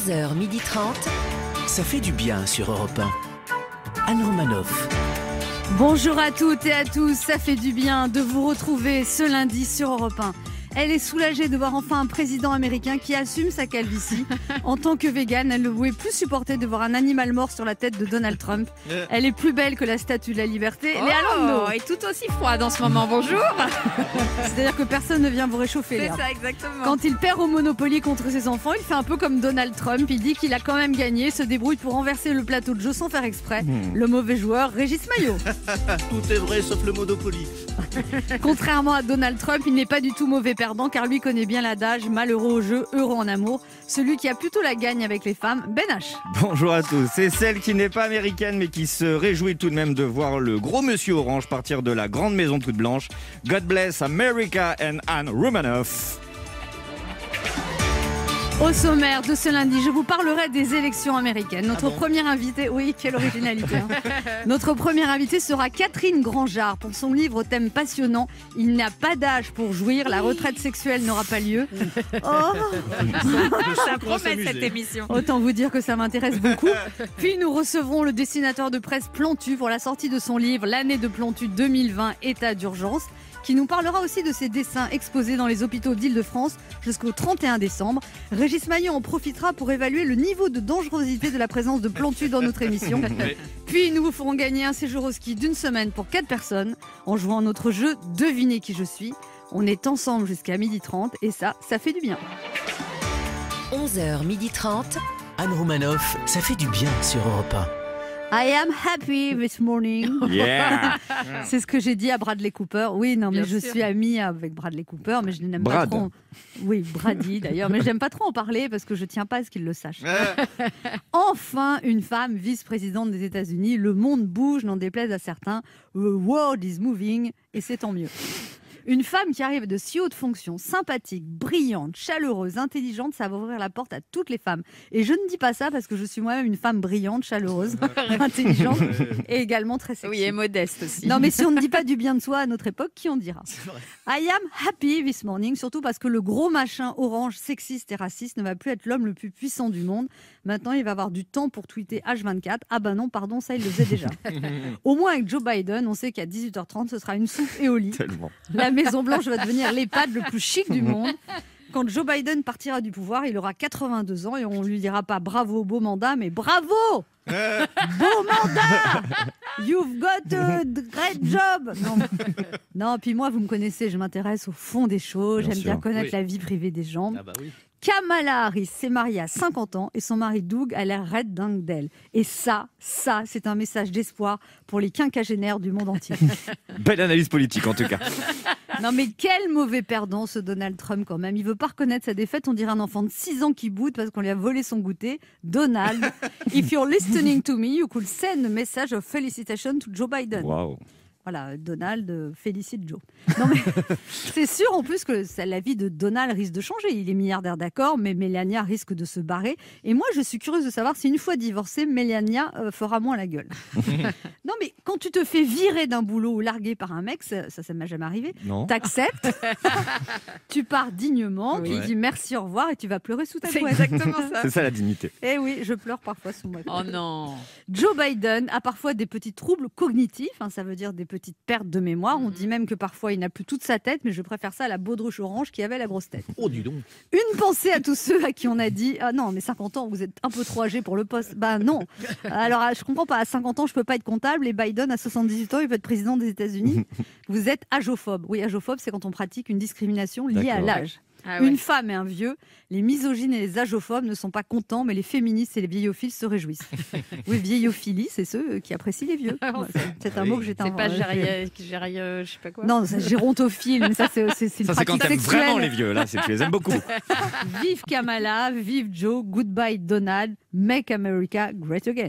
11h30. Ça fait du bien sur Europe 1. Anne Romanoff. Bonjour à toutes et à tous, ça fait du bien de vous retrouver ce lundi sur Europe 1. Elle est soulagée de voir enfin un président américain qui assume sa calvitie. En tant que végane, elle ne pouvait plus supporter de voir un animal mort sur la tête de Donald Trump. Elle est plus belle que la statue de la liberté. Léa Landau est tout aussi froide en ce moment, bonjour. C'est-à-dire que personne ne vient vous réchauffer. C'est Léa. ça, exactement. Quand il perd au Monopoly contre ses enfants, il fait un peu comme Donald Trump. Il dit qu'il a quand même gagné, se débrouille pour renverser le plateau de jeu sans faire exprès. Le mauvais joueur, Régis Maillot. Tout est vrai sauf le Monopoly. Contrairement à Donald Trump, il n'est pas du tout mauvais perdant car lui connaît bien l'adage malheureux au jeu, heureux en amour. Celui qui a plutôt la gagne avec les femmes, Ben H. Bonjour à tous. C'est celle qui n'est pas américaine mais qui se réjouit tout de même de voir le gros monsieur orange partir de la grande maison toute blanche. God bless America and Anne Romanoff. Au sommaire de ce lundi, je vous parlerai des élections américaines. Notre première invitée, oui, quelle originalité. Notre première invitée sera Catherine Grangeard pour son livre au thème passionnant. Il n'y a pas d'âge pour jouir, la retraite sexuelle n'aura pas lieu. Ça promet cette émission. Autant vous dire que ça m'intéresse beaucoup. Puis nous recevrons le dessinateur de presse Plantu pour la sortie de son livre L'année de Plantu 2020, état d'urgence, qui nous parlera aussi de ses dessins exposés dans les hôpitaux d'Île-de-France jusqu'au 31 décembre. Régis Maillot en profitera pour évaluer le niveau de dangerosité de la présence de Plantu dans notre émission. Puis nous vous ferons gagner un séjour au ski d'une semaine pour 4 personnes en jouant notre jeu Devinez qui je suis. On est ensemble jusqu'à 12h30 et ça fait du bien. 11h30. Anne Romanoff, ça fait du bien sur Europe 1. I am happy this morning. Yeah. C'est ce que j'ai dit à Bradley Cooper. Oui, non, mais Bien je sûr. suis amie avec Bradley Cooper, mais je n'aime Brad. pas trop. Oui, Brady d'ailleurs, mais je n'aime pas trop en parler parce que je tiens pas à ce qu'il le sache. Enfin, une femme vice-présidente des États-Unis. Le monde bouge, n'en déplaise à certains. The world is moving, et c'est tant mieux. Une femme qui arrive de si haute fonction, sympathique, brillante, chaleureuse, intelligente, ça va ouvrir la porte à toutes les femmes. Et je ne dis pas ça parce que je suis moi-même une femme brillante, chaleureuse, intelligente et également très sexy. Oui, et modeste aussi. Non, mais si on ne dit pas du bien de soi à notre époque, qui en dira ? I am happy this morning, surtout parce que le gros machin orange, sexiste et raciste ne va plus être l'homme le plus puissant du monde. Maintenant, il va avoir du temps pour tweeter H24. Ah ben non, pardon, ça, il le faisait déjà. Au moins avec Joe Biden, on sait qu'à 18h30, ce sera une soupe et au lit. Tellement. La Maison-Blanche va devenir l'EHPAD le plus chic du monde. Quand Joe Biden partira du pouvoir, il aura 82 ans et on ne lui dira pas bravo, beau mandat, mais bravo, beau mandat, you've got a great job. Non, puis moi, vous me connaissez, je m'intéresse au fond des choses, Bien j'aime sûr. bien connaître Oui. la vie privée des gens. Ah bah oui. Kamala Harris s'est mariée à 50 ans et son mari Doug a l'air raide dingue d'elle. Et ça, c'est un message d'espoir pour les quinquagénaires du monde entier. Belle analyse politique en tout cas. Non mais quel mauvais perdant ce Donald Trump quand même. Il veut pas reconnaître sa défaite. On dirait un enfant de 6 ans qui boude parce qu'on lui a volé son goûter. Donald, if you're listening to me, you could send a message of felicitation to Joe Biden. Waouh. Voilà, Donald félicite Joe. Non mais c'est sûr en plus que la vie de Donald risque de changer. Il est milliardaire d'accord, mais Melania risque de se barrer. Et moi, je suis curieuse de savoir si une fois divorcée, Melania fera moins la gueule. Non mais quand tu te fais virer d'un boulot ou larguer par un mec, ça m'est jamais arrivé. Non. T'acceptes, tu pars dignement, Oui. tu dis merci, au revoir et tu vas pleurer sous ta C'est couette. exactement ça. C'est ça la dignité. Eh oui, je pleure parfois sous ma couette. Oh non. Joe Biden a parfois des petits troubles cognitifs, ça veut dire des petites pertes de mémoire. On dit même que parfois il n'a plus toute sa tête, mais je préfère ça à la baudruche orange qui avait la grosse tête. Oh, dis donc. Une pensée à tous ceux à qui on a dit « Ah non, mais 50 ans, vous êtes un peu trop âgé pour le poste. » Ben non. Alors, je comprends pas. À 50 ans, je peux pas être comptable et Biden, à 78 ans, il peut être président des États-Unis. Vous êtes agophobe. Oui, agophobe, c'est quand on pratique une discrimination liée à D'accord. l'âge. Ah ouais. Une femme et un vieux, les misogynes et les agophobes ne sont pas contents, mais les féministes et les vieillophiles se réjouissent. Oui, vieillophilie, c'est ceux qui apprécient les vieux. Voilà, c'est un mot que j'ai C'est pas je sais pas quoi. Non, c'est gérontophile, mais ça c'est une Ça c'est pratique quand t'aimes sexuelle. vraiment les vieux. Là, tu les aimes beaucoup. Vive Kamala, vive Joe, goodbye Donald, make America great again.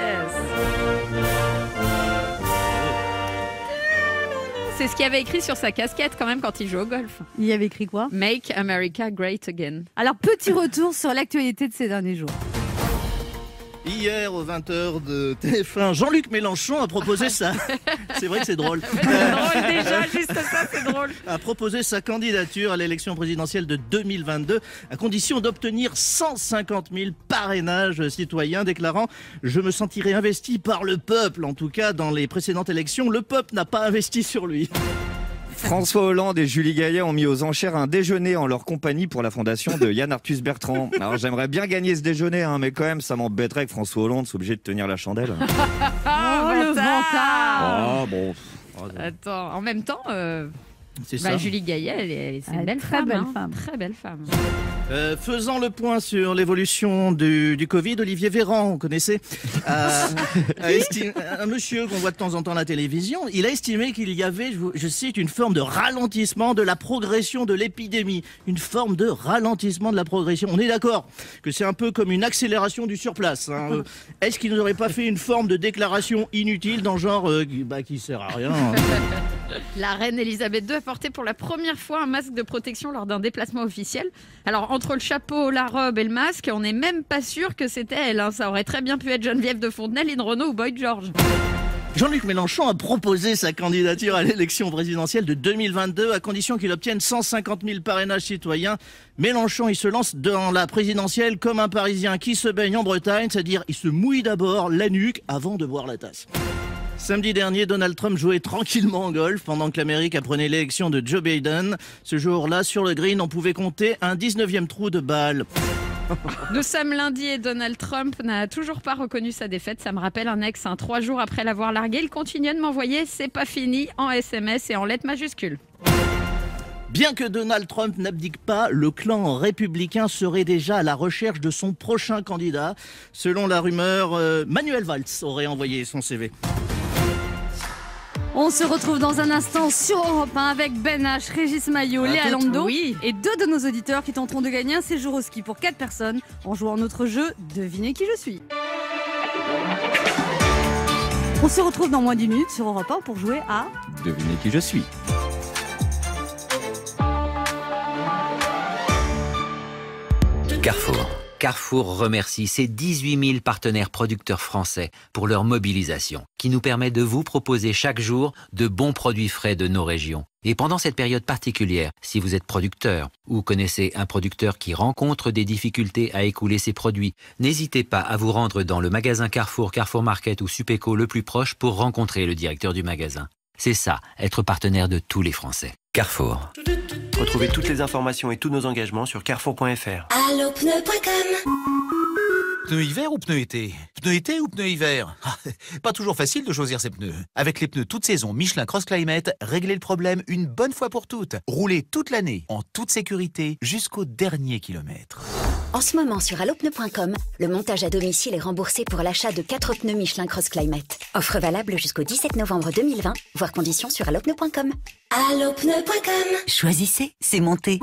C'est ce qu'il avait écrit sur sa casquette quand même quand il joue au golf. Il y avait écrit quoi ? Make America Great Again. Alors, petit retour sur l'actualité de ces derniers jours. Hier, aux 20h de TF1, Jean-Luc Mélenchon a proposé ça. C'est vrai que c'est drôle. C'est drôle déjà, juste ça, c'est drôle. A proposé sa candidature à l'élection présidentielle de 2022 à condition d'obtenir 150 000 parrainages citoyens, déclarant « Je me sentirai investi par le peuple ». En tout cas, dans les précédentes élections, le peuple n'a pas investi sur lui. François Hollande et Julie Gaillet ont mis aux enchères un déjeuner en leur compagnie pour la fondation de Yann Arthus Bertrand. Alors j'aimerais bien gagner ce déjeuner, mais quand même ça m'embêterait que François Hollande soit obligé de tenir la chandelle. Le vantard. Ah bon. Attends, en même temps, C'est ça. Julie Gaillet, c'est une belle très femme. belle hein. femme. Très belle femme. Faisant le point sur l'évolution du Covid, Olivier Véran, vous connaissez, un monsieur qu'on voit de temps en temps à la télévision, il a estimé qu'il y avait, je cite, une forme de ralentissement de la progression de l'épidémie. Une forme de ralentissement de la progression. On est d'accord que c'est un peu comme une accélération du surplace. Hein. Est-ce qu'il n'aurait pas fait une forme de déclaration inutile dans le genre qui sert à rien hein. La reine Elisabeth II a porté pour la première fois un masque de protection lors d'un déplacement officiel. Alors, entre le chapeau, la robe et le masque, on n'est même pas sûr que c'était elle. Hein. Ça aurait très bien pu être Geneviève de Fontenay, Lynn Renaud ou Boy George. Jean-Luc Mélenchon a proposé sa candidature à l'élection présidentielle de 2022 à condition qu'il obtienne 150 000 parrainages citoyens. Mélenchon, il se lance dans la présidentielle comme un Parisien qui se baigne en Bretagne, c'est-à-dire il se mouille d'abord la nuque avant de boire la tasse. Samedi dernier, Donald Trump jouait tranquillement au golf pendant que l'Amérique apprenait l'élection de Joe Biden. Ce jour-là, sur le green, on pouvait compter un 19e trou de balle. Nous sommes lundi et Donald Trump n'a toujours pas reconnu sa défaite. Ça me rappelle un ex, 3 jours après l'avoir largué. Il continuait de m'envoyer « c'est pas fini » en SMS et en lettres majuscules. Bien que Donald Trump n'abdique pas, le clan républicain serait déjà à la recherche de son prochain candidat. Selon la rumeur, Manuel Valls aurait envoyé son CV. On se retrouve dans un instant sur Europe 1 avec Ben H, Régis Maillot, Léa Lando oui. et 2 de nos auditeurs qui tenteront de gagner un séjour au ski pour 4 personnes en jouant notre jeu Devinez qui je suis. On se retrouve dans moins d'1 minute sur Europe 1 pour jouer à Devinez qui je suis. Carrefour. Carrefour remercie ses 18 000 partenaires producteurs français pour leur mobilisation, qui nous permet de vous proposer chaque jour de bons produits frais de nos régions. Et pendant cette période particulière, si vous êtes producteur ou connaissez un producteur qui rencontre des difficultés à écouler ses produits, n'hésitez pas à vous rendre dans le magasin Carrefour, Carrefour Market ou Supéco le plus proche pour rencontrer le directeur du magasin. C'est ça, être partenaire de tous les Français. Carrefour. Retrouvez toutes les informations et tous nos engagements sur carrefour.fr. Allopneu.com. Pneus hiver ou pneus été? Pneus été ou pneus hiver? Pas toujours facile de choisir ses pneus. Avec les pneus toute saison Michelin Cross Climate, réglez le problème une bonne fois pour toutes. Roulez toute l'année, en toute sécurité, jusqu'au dernier kilomètre. En ce moment sur allopneu.com, le montage à domicile est remboursé pour l'achat de 4 pneus Michelin Cross Climate. Offre valable jusqu'au 17 novembre 2020, voire conditions sur allopneu.com. Allopneu.com. Choisissez, c'est monté.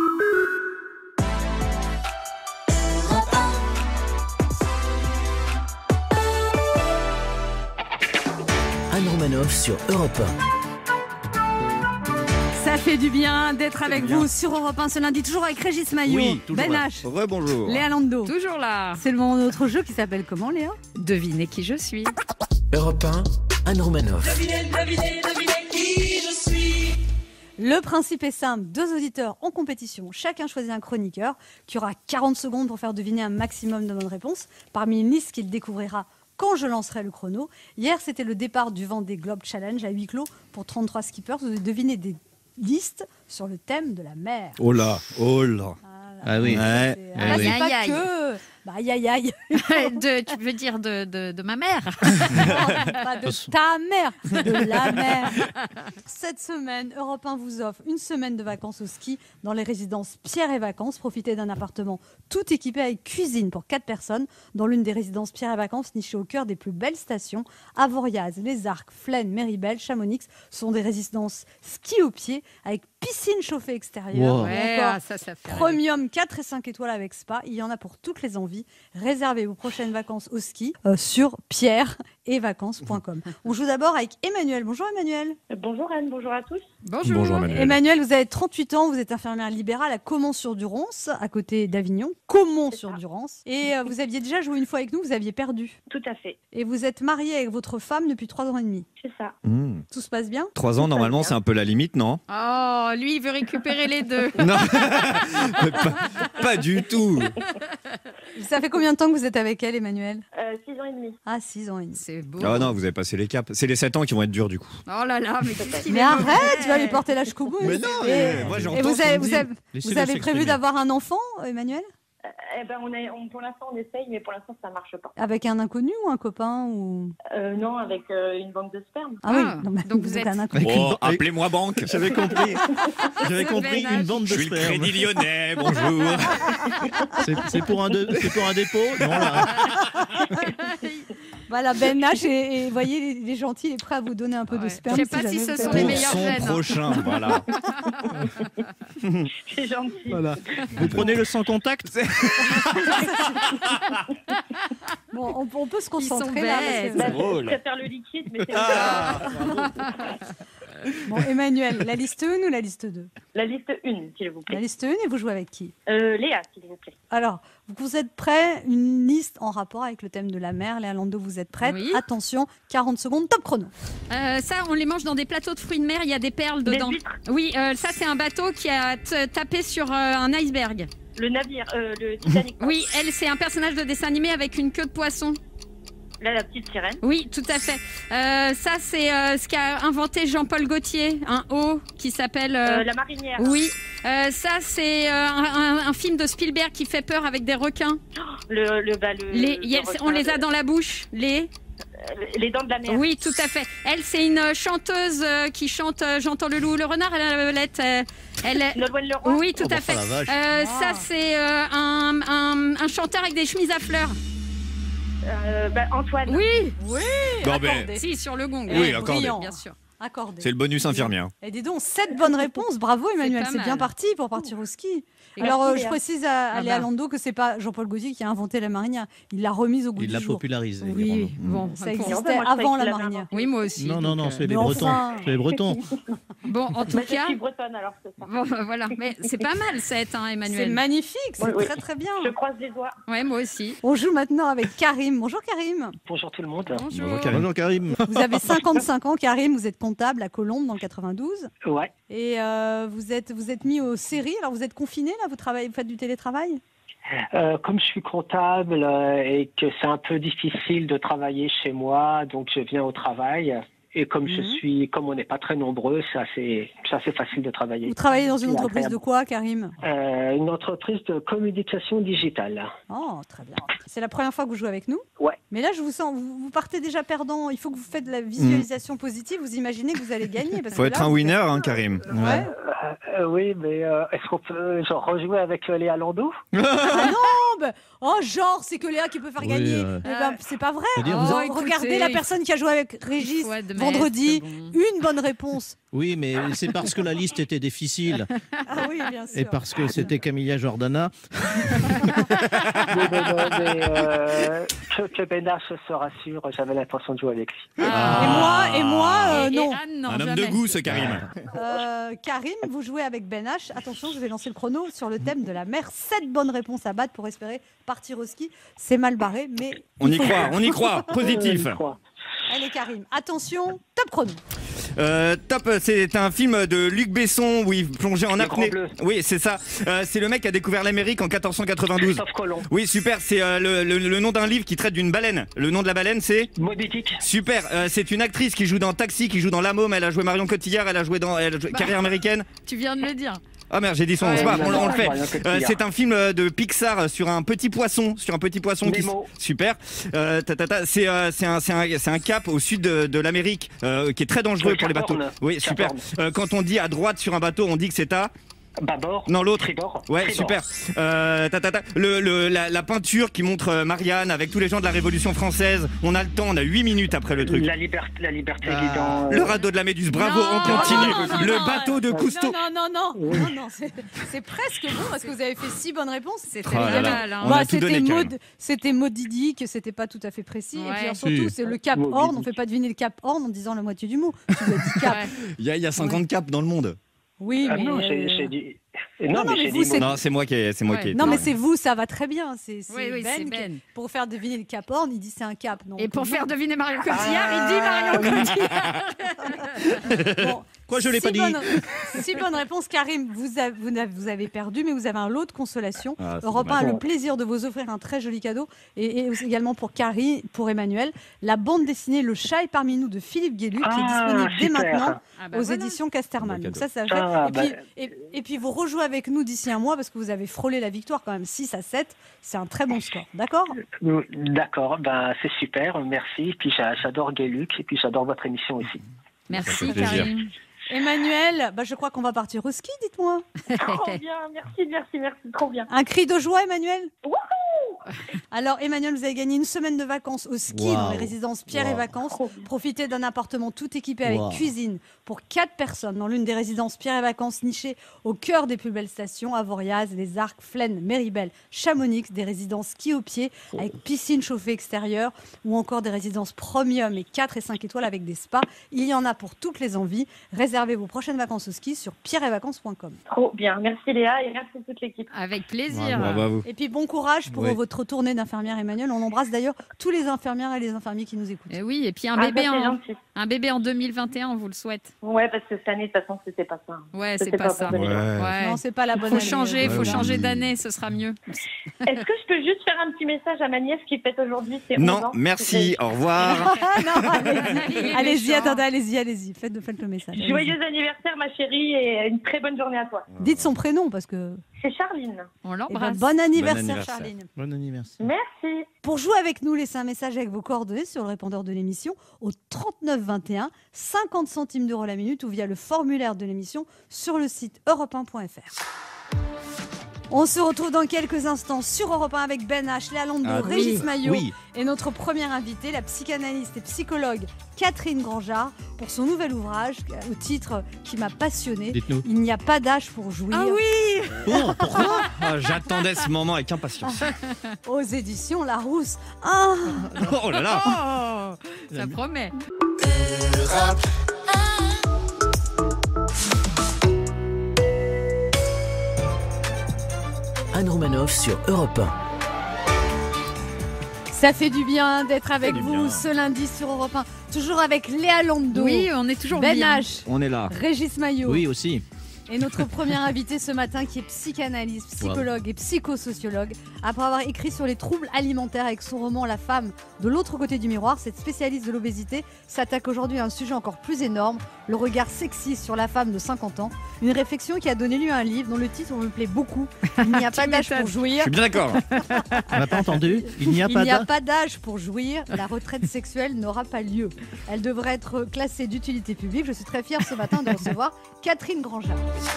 Anne Romanoff sur Europe 1. Ça fait du bien d'être avec vous sur Europe 1 ce lundi, toujours avec Régis Maillot, Oui, toujours Ben là. H, Rebonjour. Léa Lando. Toujours là. C'est le moment de notre jeu qui s'appelle comment, Léa? Devinez qui je suis. Europe 1, Anne Romanoff. Le principe est simple, 2 auditeurs en compétition, chacun choisit un chroniqueur qui aura 40 secondes pour faire deviner un maximum de bonnes réponses parmi une liste qu'il découvrira quand je lancerai le chrono. Hier, c'était le départ du Vendée Globe Challenge à huis clos pour 33 skippers. Vous devez deviner des listes sur le thème de la mer. Oh là, oh là. Ah oui. Ouais. Là, oui. c'est pas Aïe, aïe. que... Bah, aïe, aïe, aïe. Tu veux dire de ma mère? Pas de ta mère, de la mer. Cette semaine, Europe 1 vous offre une semaine de vacances au ski dans les résidences Pierre et Vacances. Profitez d'un appartement tout équipé avec cuisine pour 4 personnes dans l'une des résidences Pierre et Vacances nichées au cœur des plus belles stations. Avoriaz, Les Arcs, Flaine, Méribel, Chamonix sont des résidences ski au pied avec piscine chauffée extérieure. Wow. ou Ouais, encore ça fait. Premium 4 et 5 étoiles avec spa. Il y en a pour toutes toutes les envies. Réservez vos prochaines vacances au ski sur pierre-et-vacances.com. On joue d'abord avec Emmanuel. Bonjour Emmanuel. Bonjour Anne, bonjour à tous. Bonjour Emmanuel. Emmanuel, vous avez 38 ans, vous êtes infirmière libérale à Caumont-sur-Durance, à côté d'Avignon. Caumont-sur-Durance. Et vous aviez déjà joué une fois avec nous, vous aviez perdu. Tout à fait. Et vous êtes marié avec votre femme depuis 3 ans et demi. C'est ça. Tout se passe bien? 3 ans, normalement, c'est un peu la limite, non? Oh, lui, il veut récupérer les deux. Non, pas du tout. Ça fait combien de temps que vous êtes avec elle, Emmanuel? 6 ans et demi. Ah, 6 ans et demi. C'est beau. Ah non, vous avez passé les caps. C'est les 7 ans qui vont être durs, du coup. Oh là là, mais qu'est-ce qu'il Mais est arrête, mauvais. tu vas lui porter la choucouboule. Mais non, moi Et j'entends vous ce qu'on me avez, dit. vous avez prévu d'avoir un enfant, Emmanuel? Pour l'instant, on essaye, mais pour l'instant, ça marche pas. Avec un inconnu ou un copain ou... Non, avec une banque de sperme. Ah oui, Ah, non, mais donc vous êtes- un inconnu. Oh, appelez-moi banque. J'avais compris. J'avais compris une bande de Je suis le sperme. Crédit Lyonnais, bonjour. C'est pour un dépôt? Non, là. Voilà, Ben H, et vous voyez, il est gentil, il est prêt à vous donner un peu de Ouais. sperme. Je sais pas si jamais ce vous sont faites- les Pour meilleurs son gènes, hein. prochain, voilà. C'est gentil. Voilà. Vous prenez le sans contact? Bon, on peut se Ils concentrer sont là. bêtes. parce que- Je préfère le liquide, mais c'est Bon, Emmanuel, la liste 1 ou la liste 2? la liste 1, s'il vous La plaît. liste 1, et vous jouez avec qui? Léa, s'il vous plaît. Alors, vous êtes prêts? Une liste en rapport avec le thème de la mer. Léa Lando, vous êtes prête? Oui. Attention, 40 secondes, top chrono. Ça, on les mange dans des plateaux de fruits de mer, il y a des perles Des dedans. huîtres. Oui, ça, c'est un bateau qui a tapé sur un iceberg. Le navire, le Titanic. Oui, elle, c'est un personnage de dessin animé avec une queue de poisson. Là, la petite sirène. Oui, tout à fait. Ça, c'est ce qu'a inventé Jean-Paul Gaultier, un O qui s'appelle... La marinière. Oui, ça, c'est un film de Spielberg qui fait peur avec des requins. On les a dans la bouche, les dents de la mer. Oui, tout à fait. Elle, c'est une chanteuse qui chante J'entends le loup, le renard et la belette. Nolwenn Leroy. Oui, tout Oh, bah, à fait. la vache. Ça, c'est un chanteur avec des chemises à fleurs. Antoine. Oui, Non, accordé. mais si, sur le gong. Oui, accordé. Brillant. Bien sûr. Accordé. c'est le bonus infirmier. Et dis donc, 7 bonnes réponses. Bravo Emmanuel, pas c'est bien mal. parti pour partir au ski. Et Alors, merci, je Léa. précise à Léa bah. Lando que c'est pas Jean-Paul Gaultier qui a inventé la marinière. Il l'a remise au goût Il du l'a jour. popularisé. Oui, bon. Ça bon. existait moi, je avant croyais la qu'il l'avait marinière. inventé. Oui, moi aussi. Non, non, non, c'est les Mais Bretons. enfin. C'est les Bretons. Bon, en tout Je cas, suis bretonne, alors c'est ça. bon, voilà. Mais c'est pas mal, cette, hein, C'est Emmanuel. magnifique, c'est Oui, oui. très très bien. Je croise les doigts. Ouais, moi aussi. On joue maintenant avec Karim. Bonjour Karim. Bonjour tout le monde. Bonjour. Bonjour Karim. Vous avez 55 ans Karim, vous êtes comptable à Colombes dans le 92. Ouais. Et vous êtes mis aux séries. Alors vous êtes confiné là, vous faites du télétravail? Comme je suis comptable et que c'est un peu difficile de travailler chez moi, donc je viens au travail. Et comme comme on n'est pas très nombreux, c'est assez facile de travailler. Vous travaillez dans une C'est entreprise de agréable. quoi Karim? Une entreprise de communication digitale. Oh, très bien. C'est la première fois que vous jouez avec nous? Ouais. Mais là, je vous sens, vous partez déjà perdant. Il faut que vous faites de la visualisation positive. Vous imaginez que vous allez gagner. Parce Faut que être là, un vous winner, faites- hein, Karim. Ouais. Oui, mais est-ce qu'on peut rejouer avec Léa Lando? Oh, genre, c'est que Léa qui peut faire Oui, gagner. Eh ben, c'est pas vrai. C'est-à-dire, vous- Regardez écoutez, la personne qui a joué avec Régis il faut admettre vendredi. que bon. Une bonne réponse. Oui, mais c'est parce que la liste était difficile Ah oui, bien sûr. et parce que c'était Camilla Jordana. Non, mais que Ben H se rassure, j'avais l'intention de jouer avec lui. Et moi, Et non. Anne, non, Un homme jamais. de goût, ce Karim. Karim, vous jouez avec Ben H. Attention, je vais lancer le chrono sur le thème de la mer. 7 bonnes réponses à battre pour espérer partir au ski. C'est mal barré, mais On il y faut- croit, on y croit. Positif. Je crois. Allez Karim, attention, top chrono. Top, c'est un film de Luc Besson où il plongeait en Le apnée. Grand Bleu. Oui, c'est ça. C'est le mec qui a découvert l'Amérique en 1492. Christophe Colomb. Oui, super. C'est le nom d'un livre qui traite d'une baleine. Le nom de la baleine, c'est Moby Dick. super. C'est une actrice qui joue dans Taxi, qui joue dans La Môme. Elle a joué Marion Cotillard. Elle a joué dans Carrière américaine. Tu viens de le dire. Ah merde, j'ai dit son nom. Ouais, C'est pas grave, on le fait. Marion Cotillard. C'est un film de Pixar sur un petit poisson, qui Nemo. super. C'est un cap au sud de l'Amérique qui est très dangereux pour les bateaux. Cap Horn. Oui, Cap super. Horn. Quand on dit à droite sur un bateau, on dit que c'est à Bâbord. Non, l'autre. Tribord. Ouais, Tribord. super. La peinture qui montre Marianne avec tous les gens de la Révolution française. On a le temps, on a 8 minutes après le truc. La liberté est dans... Le radeau de la Méduse, bravo, on continue. Le bateau de Cousteau. Non, c'est presque bon parce que vous avez fait 6 bonnes réponses. C'était là là. génial. On a tout donné, quand même. C'était modidique, c'était pas tout à fait précis. Ouais. Et puis surtout, c'est le Cap Horn. On fait pas deviner le Cap Horn en disant la moitié du mot. Tu dois dire Cap. Il y a 50 caps dans le monde. Oui, mais... non, j'ai dit... Non, mais mais j'ai vous, dit... c'est- Non, c'est moi qui ai. Non, mais c'est vous, ça va très bien. C'est Oui, Ben, c'est Ben. pour faire deviner le Cap Horn, il dit c'est un cap. Donc, Et pour non. faire deviner Marion Cotillard, il dit Marion Cotillard. Bon, Quoi, je l'ai pas dit. 6 bonnes réponses. Karim, vous avez perdu, mais vous avez un lot de consolation. Ah, c'est Europe 1 a dommage. le plaisir de vous offrir un très joli cadeau. Et également pour Karim, pour Emmanuel, la bande dessinée Le chat est parmi nous de Philippe Guélu, qui est disponible dès super. maintenant Ah bah aux voilà. éditions Casterman. Beau Donc cadeau. ça fait. Ah, Et puis vous rejouez avec nous d'ici un mois parce que vous avez frôlé la victoire quand même 6-7. C'est un très bon score. D'accord? D'accord, c'est super, merci. Puis j'adore Guéluc et puis j'adore votre émission aussi. Merci fait plaisir. Karim. Emmanuel, je crois qu'on va partir au ski, dites-moi. Trop bien, merci, trop bien. Un cri de joie, Emmanuel? Wouhou! Alors, Emmanuel, vous avez gagné une semaine de vacances au ski dans les Waouh. résidences Pierre et Waouh. Vacances. Trop bien. Profitez d'un appartement tout équipé avec Waouh. cuisine pour 4 personnes dans l'une des résidences Pierre et Vacances nichées au cœur des plus belles stations, Avoriaz, Les Arcs, Flaine, Méribel, Chamonix, des résidences ski au pied avec piscine chauffée extérieure ou encore des résidences premium et 4 et 5 étoiles avec des spas. Il y en a pour toutes les envies. Réservez vos prochaines vacances au ski sur pierreetvacances.com. Trop bien, merci Léa et merci toute l'équipe. Avec plaisir. Bravo à vous. Et puis bon courage pour Oui. votre tournée d'infirmière, Emmanuel. On embrasse d'ailleurs tous les infirmières et les infirmiers qui nous écoutent. Et oui, et puis un Ah, bébé, ça, c'est gentil. un bébé en 2021, on vous le souhaite. Ouais, parce que cette année, de toute façon, c'était pas ça. Ouais, c'est C'était pas ça. pour 2020. Ouais. Non, c'est pas la bonne Faut année. changer, faut Ouais, changer oui. d'année, ce sera mieux. Est-ce que je peux juste faire un petit message à ma nièce qui fête aujourd'hui ses 11 Non, ans? merci, au revoir. Ah non, Il est allez-y, méchant. attendez, allez-y. Faites le message. allez-y. Joyeux anniversaire ma chérie et une très bonne journée à toi. Dites son prénom parce que. C'est Charline. On Eh ben, l'embrasse. bon anniversaire, Bon anniversaire. Charline. Bon anniversaire. Merci. Pour jouer avec nous, laissez un message avec vos coordonnées sur le répondeur de l'émission au 39 21, 50 centimes d'euros la minute ou via le formulaire de l'émission sur le site europe1.fr. On se retrouve dans quelques instants sur Europe 1 avec Ben H, Léa Landau, Ah, Régis Maillot oui. et notre première invitée, la psychanalyste et psychologue Catherine Grangeard, pour son nouvel ouvrage au titre qui m'a passionnée. Dites-nous. Il n'y a pas d'âge pour jouir. Ah oui. Pourquoi Ah, j'attendais ce moment avec impatience. Aux éditions Larousse. Ah, Oh là là. Oh, ça promet. Anne Romanoff sur Europe 1. ça fait du bien d'être avec du vous bien. ce lundi sur Europe 1. Toujours avec Léa Landau, Oui, on est toujours Ben bien. H, On est là. Régis Maillot. Oui, aussi. Et notre première invitée ce matin qui est psychanalyste, psychologue et psychosociologue. Après avoir écrit sur les troubles alimentaires avec son roman La femme de l'autre côté du miroir, cette spécialiste de l'obésité s'attaque aujourd'hui à un sujet encore plus énorme, le regard sexiste sur la femme de 50 ans. Une réflexion qui a donné lieu à un livre dont le titre me plaît beaucoup. Il n'y a pas d'âge pour Je jouir. suis bien d'accord. On n'a pas entendu. Il n'y a Il pas n'y a d'âge. pas d'âge pour jouir, la retraite sexuelle n'aura pas lieu. Elle devrait être classée d'utilité publique. Je suis très fière ce matin de recevoir Catherine Grangeard.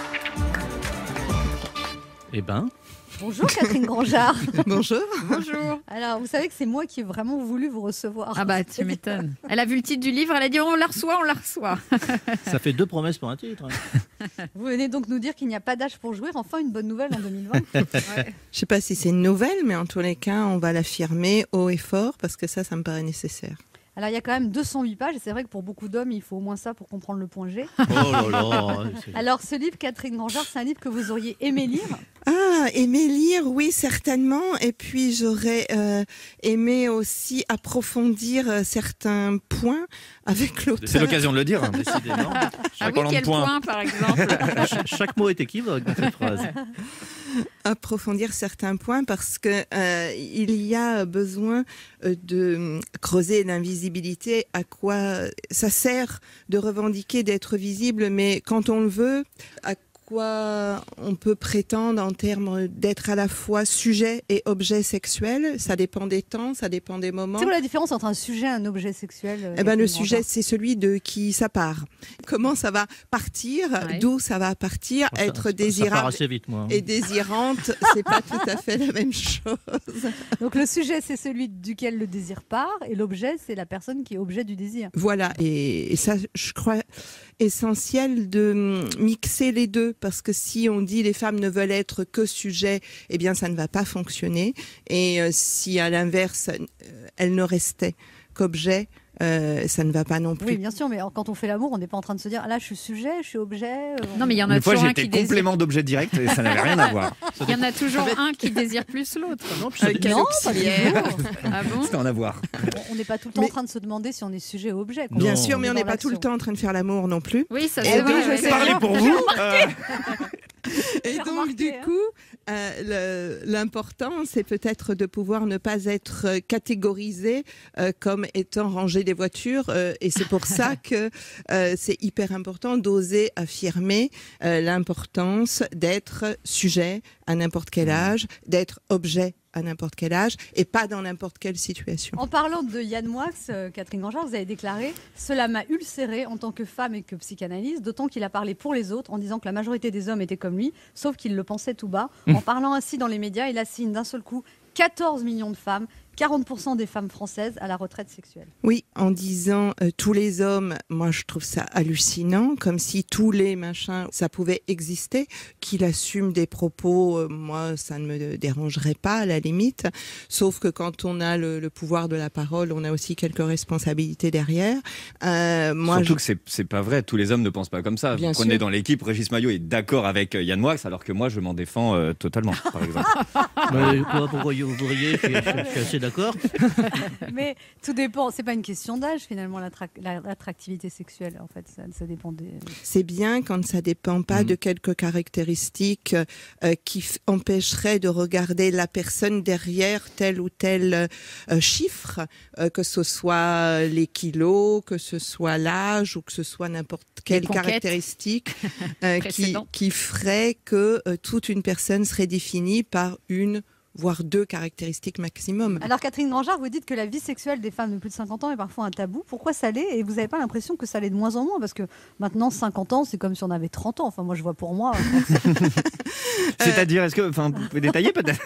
Eh ben, Bonjour Catherine Grangeard. Bonjour. Bonjour. Alors, vous savez que c'est moi qui ai vraiment voulu vous recevoir. Ah bah tu m'étonnes. Elle a vu le titre du livre, elle a dit on la reçoit, on la reçoit. ça fait 2 promesses pour un titre. hein. Vous venez donc nous dire qu'il n'y a pas d'âge pour jouir. Enfin, une bonne nouvelle en 2020. Je sais pas si c'est une nouvelle, mais en tous les cas, on va l'affirmer haut et fort parce que ça me paraît nécessaire. Alors, il y a quand même 208 pages et c'est vrai que pour beaucoup d'hommes, il faut au moins ça pour comprendre le point G. Oh là là. Alors, ce livre, Catherine Grangeard, c'est un livre que vous auriez aimé lire. Ah, aimer lire, oui, certainement. Et puis, j'aurais aimé aussi approfondir certains points avec l'auteur. C'est l'occasion de le dire. Décidément. Ah oui, parlant de quel points. point par exemple? Chaque mot est équivoque dans cette phrase. Approfondir certains points parce que il y a besoin de creuser l'invisibilité. À quoi ça sert de revendiquer d'être visible, mais quand on le veut, à quoi on peut prétendre en termes d'être à la fois sujet et objet sexuel. Ça dépend des temps, ça dépend des moments. C'est quoi la différence entre un sujet et un objet sexuel? Le sujet, c'est celui de qui ça part. Comment ça va partir, d'où ça va partir, être désirable ça part assez vite, moi. Et désirante, c'est pas tout à fait la même chose. Donc le sujet, c'est celui duquel le désir part, et l'objet, c'est la personne qui est objet du désir. Voilà, et ça, je crois essentiel de mixer les deux, parce que si on dit les femmes ne veulent être que sujet, eh bien ça ne va pas fonctionner. Et si à l'inverse, elles ne restaient qu'objet, ça ne va pas non plus. Oui, bien sûr, mais quand on fait l'amour, on n'est pas en train de se dire, ah là, je suis sujet, je suis objet. Non, mais il y en a une fois, toujours un j'étais qui désire. complément d'objet direct et ça n'avait rien à voir. Il y en a toujours un qui désire plus l'autre. Non, pas du tout. Ah bon? C'était en avoir. On n'est pas tout le temps en train de se demander si on est sujet ou objet. Quoi. Bien sûr, mais on n'est pas tout le temps en train de faire l'amour non plus. Oui, ça Et c'est donc, vrai. je vais parler pour vous. Et donc, du coup, l'important, c'est peut-être de pouvoir ne pas être catégorisé comme étant rangé des voitures. Et c'est pour ça que c'est hyper important d'oser affirmer l'importance d'être sujet à n'importe quel âge, d'être objet à n'importe quel âge et pas dans n'importe quelle situation. En parlant de Yann Moix, Catherine Grandjean, vous avez déclaré « Cela m'a ulcéré en tant que femme et que psychanalyste, d'autant qu'il a parlé pour les autres en disant que la majorité des hommes étaient comme lui, sauf qu'il le pensait tout bas. En parlant ainsi dans les médias, il assigne d'un seul coup 14 millions de femmes, 40% des femmes françaises à la retraite sexuelle. » Oui, en disant tous les hommes, moi je trouve ça hallucinant, comme si tous les machins, ça pouvait exister. Qu'il assume des propos, moi ça ne me dérangerait pas à la limite, sauf que quand on a le pouvoir de la parole, on a aussi quelques responsabilités derrière. Surtout que c'est pas vrai, tous les hommes ne pensent pas comme ça. Bien Vous prenez sûr. dans l'équipe, Régis Maillot est d'accord avec Yann Moix, alors que moi je m'en défends totalement, par exemple. Pourquoi vous riez? Je suis assez d'accord. Mais tout dépend, c'est pas une question d'âge finalement, l'attractivité sexuelle, en fait, ça dépend des... C'est bien quand ça dépend pas de quelques caractéristiques qui empêcheraient de regarder la personne derrière tel ou tel chiffre, que ce soit les kilos, que ce soit l'âge ou que ce soit n'importe quelle caractéristique qui ferait que toute une personne serait définie par une voire 2 caractéristiques maximum. Alors Catherine Grandjean, vous dites que la vie sexuelle des femmes de plus de 50 ans est parfois un tabou. Pourquoi ça l'est? Et vous n'avez pas l'impression que ça l'est de moins en moins? Parce que maintenant, 50 ans, c'est comme si on avait 30 ans. Enfin, moi, je vois pour moi. C'est-à-dire, vous pouvez détailler peut-être?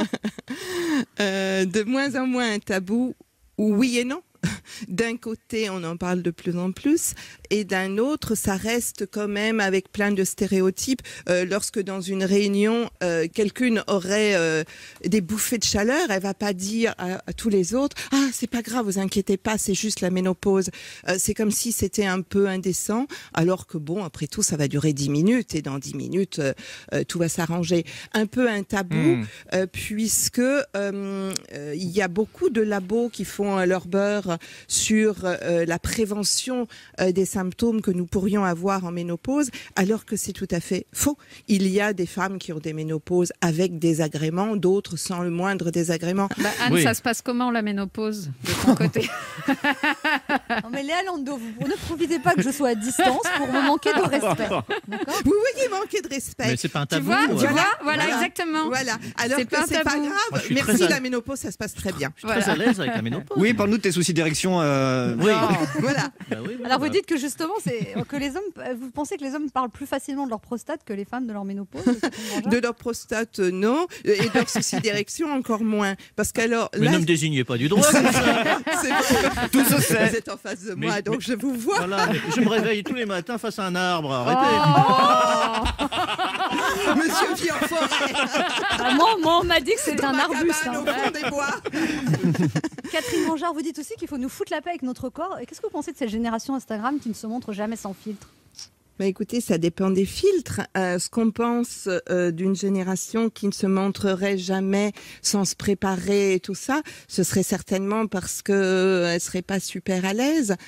De moins en moins un tabou, oui et non. D'un côté, on en parle de plus en plus, et d'un autre, ça reste quand même avec plein de stéréotypes. Lorsque dans une réunion, quelqu'une aurait des bouffées de chaleur, elle va pas dire à tous les autres « Ah, c'est pas grave, vous inquiétez pas, c'est juste la ménopause ». C'est comme si c'était un peu indécent, alors que bon, après tout, ça va durer 10 minutes, et dans 10 minutes, tout va s'arranger. Un peu un tabou, puisque il y a beaucoup de labos qui font leur beurre sur la prévention des symptômes que nous pourrions avoir en ménopause, alors que c'est tout à fait faux. Il y a des femmes qui ont des ménopauses avec des agréments, d'autres sans le moindre désagrément. Anne, ça se passe comment la ménopause de ton côté? Non mais Léa Landau, vous ne profitez pas que je sois à distance pour me manquer de respect. D'accord? Oui, manquer de respect. Mais c'est pas un tabou. Voilà, exactement. Voilà. Alors c'est que pas un c'est pas tabou. grave. Moi, Merci, la ménopause, ça se passe très bien. Je suis très à l'aise avec la ménopause. Oui, parle-nous de tes soucis d'érection. Oui. Voilà. Alors vous dites que justement, que les hommes, vous pensez que les hommes parlent plus facilement de leur prostate que les femmes de leur ménopause? De leur prostate, non, et de leur souci d'érection, encore moins. Parce qu'alors, Mais là, ne me désignez pas du droit comme ça. tout se sait. Vous êtes en face de moi, donc je vous vois. Voilà, mais je me réveille tous les matins face à un arbre. Arrêtez. Monsieur vit en forêt. Moi, on m'a dit que c'était un arbuste. Au fond des bois. Catherine Grandjean, vous dites aussi qu'il faut nous foutre la paix avec notre corps. Et qu'est-ce que vous pensez de cette génération Instagram qui ne se montre jamais sans filtre? Bah écoutez, ça dépend des filtres. Ce qu'on pense d'une génération qui ne se montrerait jamais sans se préparer et tout ça, ce serait certainement parce qu'elle serait pas super à l'aise.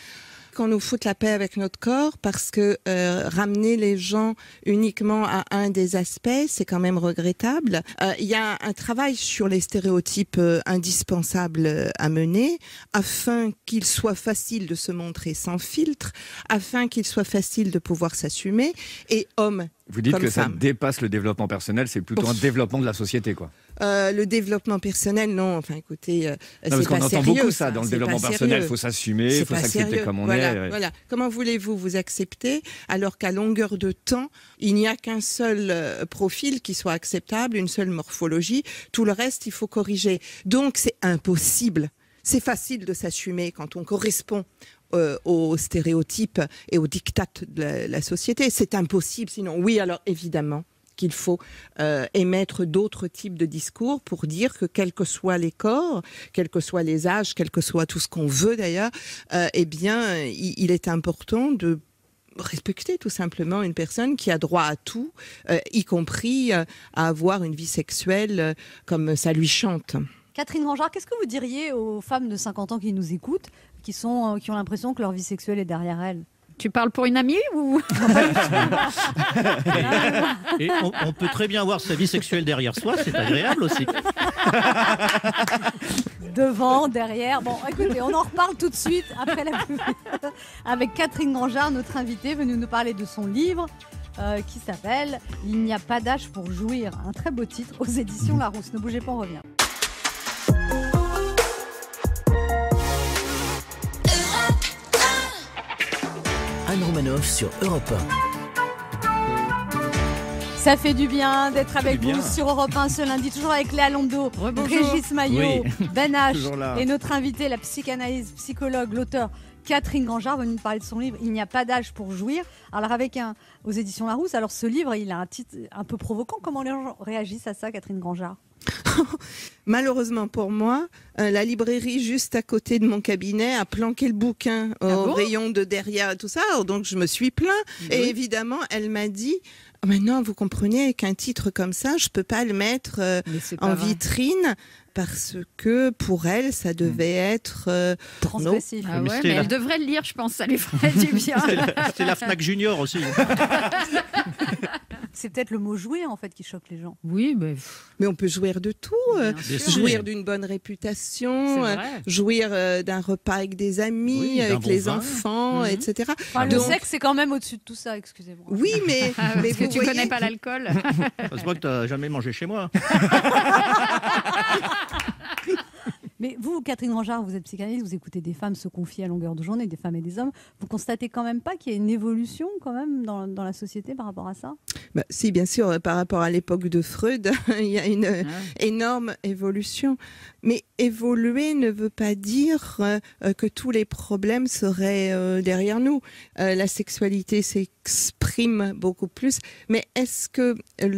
qu'on nous foute la paix avec notre corps, parce que ramener les gens uniquement à un des aspects, c'est quand même regrettable. Il y a un travail sur les stéréotypes indispensables à mener, afin qu'il soit facile de se montrer sans filtre, afin qu'il soit facile de pouvoir s'assumer, et hommes Vous dites comme que femmes. ça dépasse le développement personnel, c'est plutôt un développement de la société, quoi. Le développement personnel, non. Enfin, écoutez, Non, c'est parce qu'on pas entend sérieux, beaucoup ça dans le c'est développement pas personnel. Il sérieux. faut s'assumer, C'est il faut pas s'accepter sérieux. comme on Voilà, est. voilà. Comment voulez-vous vous accepter alors qu'à longueur de temps, il n'y a qu'un seul profil qui soit acceptable, une seule morphologie. Tout le reste, il faut corriger. Donc, c'est impossible. C'est facile de s'assumer quand on correspond aux stéréotypes et aux dictates de la société. C'est impossible. Sinon, oui, alors évidemment qu'il faut émettre d'autres types de discours pour dire que quels que soient les corps, quels que soient les âges, quel que soit tout ce qu'on veut d'ailleurs, eh bien, il est important de respecter tout simplement une personne qui a droit à tout, y compris à avoir une vie sexuelle comme ça lui chante. Catherine Grandjean, qu'est-ce que vous diriez aux femmes de 50 ans qui nous écoutent, qui ont l'impression que leur vie sexuelle est derrière elles? Tu parles pour une amie ou Et on peut très bien voir sa vie sexuelle derrière soi, c'est agréable aussi. Devant, derrière. Bon, écoutez, on en reparle tout de suite après la pub avec Catherine Grandjean, notre invitée, venue nous parler de son livre qui s'appelle « Il n'y a pas d'âge pour jouir ». Un très beau titre aux éditions Larousse. Ne bougez pas, on revient. Anne Romanoff sur Europe 1. Ça fait du bien d'être avec vous sur Europe 1 ce lundi, toujours avec Léa Lando, Régis Maillot, Ben H et notre invitée, la psychanalyste, psychologue, l'auteur Catherine Grandjean, venue nous parler de son livre « Il n'y a pas d'âge pour jouir ». Alors aux éditions Larousse, alors ce livre, il a un titre un peu provoquant. Comment les gens réagissent à ça, Catherine Grandjean? Malheureusement pour moi, la librairie juste à côté de mon cabinet a planqué le bouquin au rayon de derrière et tout ça. Alors, donc je me suis plaint. Et évidemment, elle m'a dit « Maintenant, vous comprenez qu'un titre comme ça, je peux pas le mettre en vitrine. » Parce que pour elle, ça devait être transgressif. Ah ouais, mais elle devrait le lire, je pense, ça lui ferait du bien. C'est la Fnac Junior aussi. C'est peut-être le mot jouer en fait qui choque les gens. Oui, mais on peut jouir de tout. Jouir d'une bonne réputation, jouir d'un repas avec des amis, avec les enfants, etc. Enfin, le sexe, c'est quand même au-dessus de tout ça, excusez-moi. Oui, mais parce que tu connais pas l'alcool. C'est pas que tu n'as jamais mangé chez moi. Mais vous, Catherine Grandjean, vous êtes psychanalyste, vous écoutez des femmes se confier à longueur de journée, des femmes et des hommes. Vous constatez quand même pas qu'il y a une évolution quand même dans la société par rapport à ça? Si, bien sûr, par rapport à l'époque de Freud, il y a une énorme évolution. Mais évoluer ne veut pas dire que tous les problèmes seraient derrière nous. La sexualité s'exprime beaucoup plus. Mais est-ce que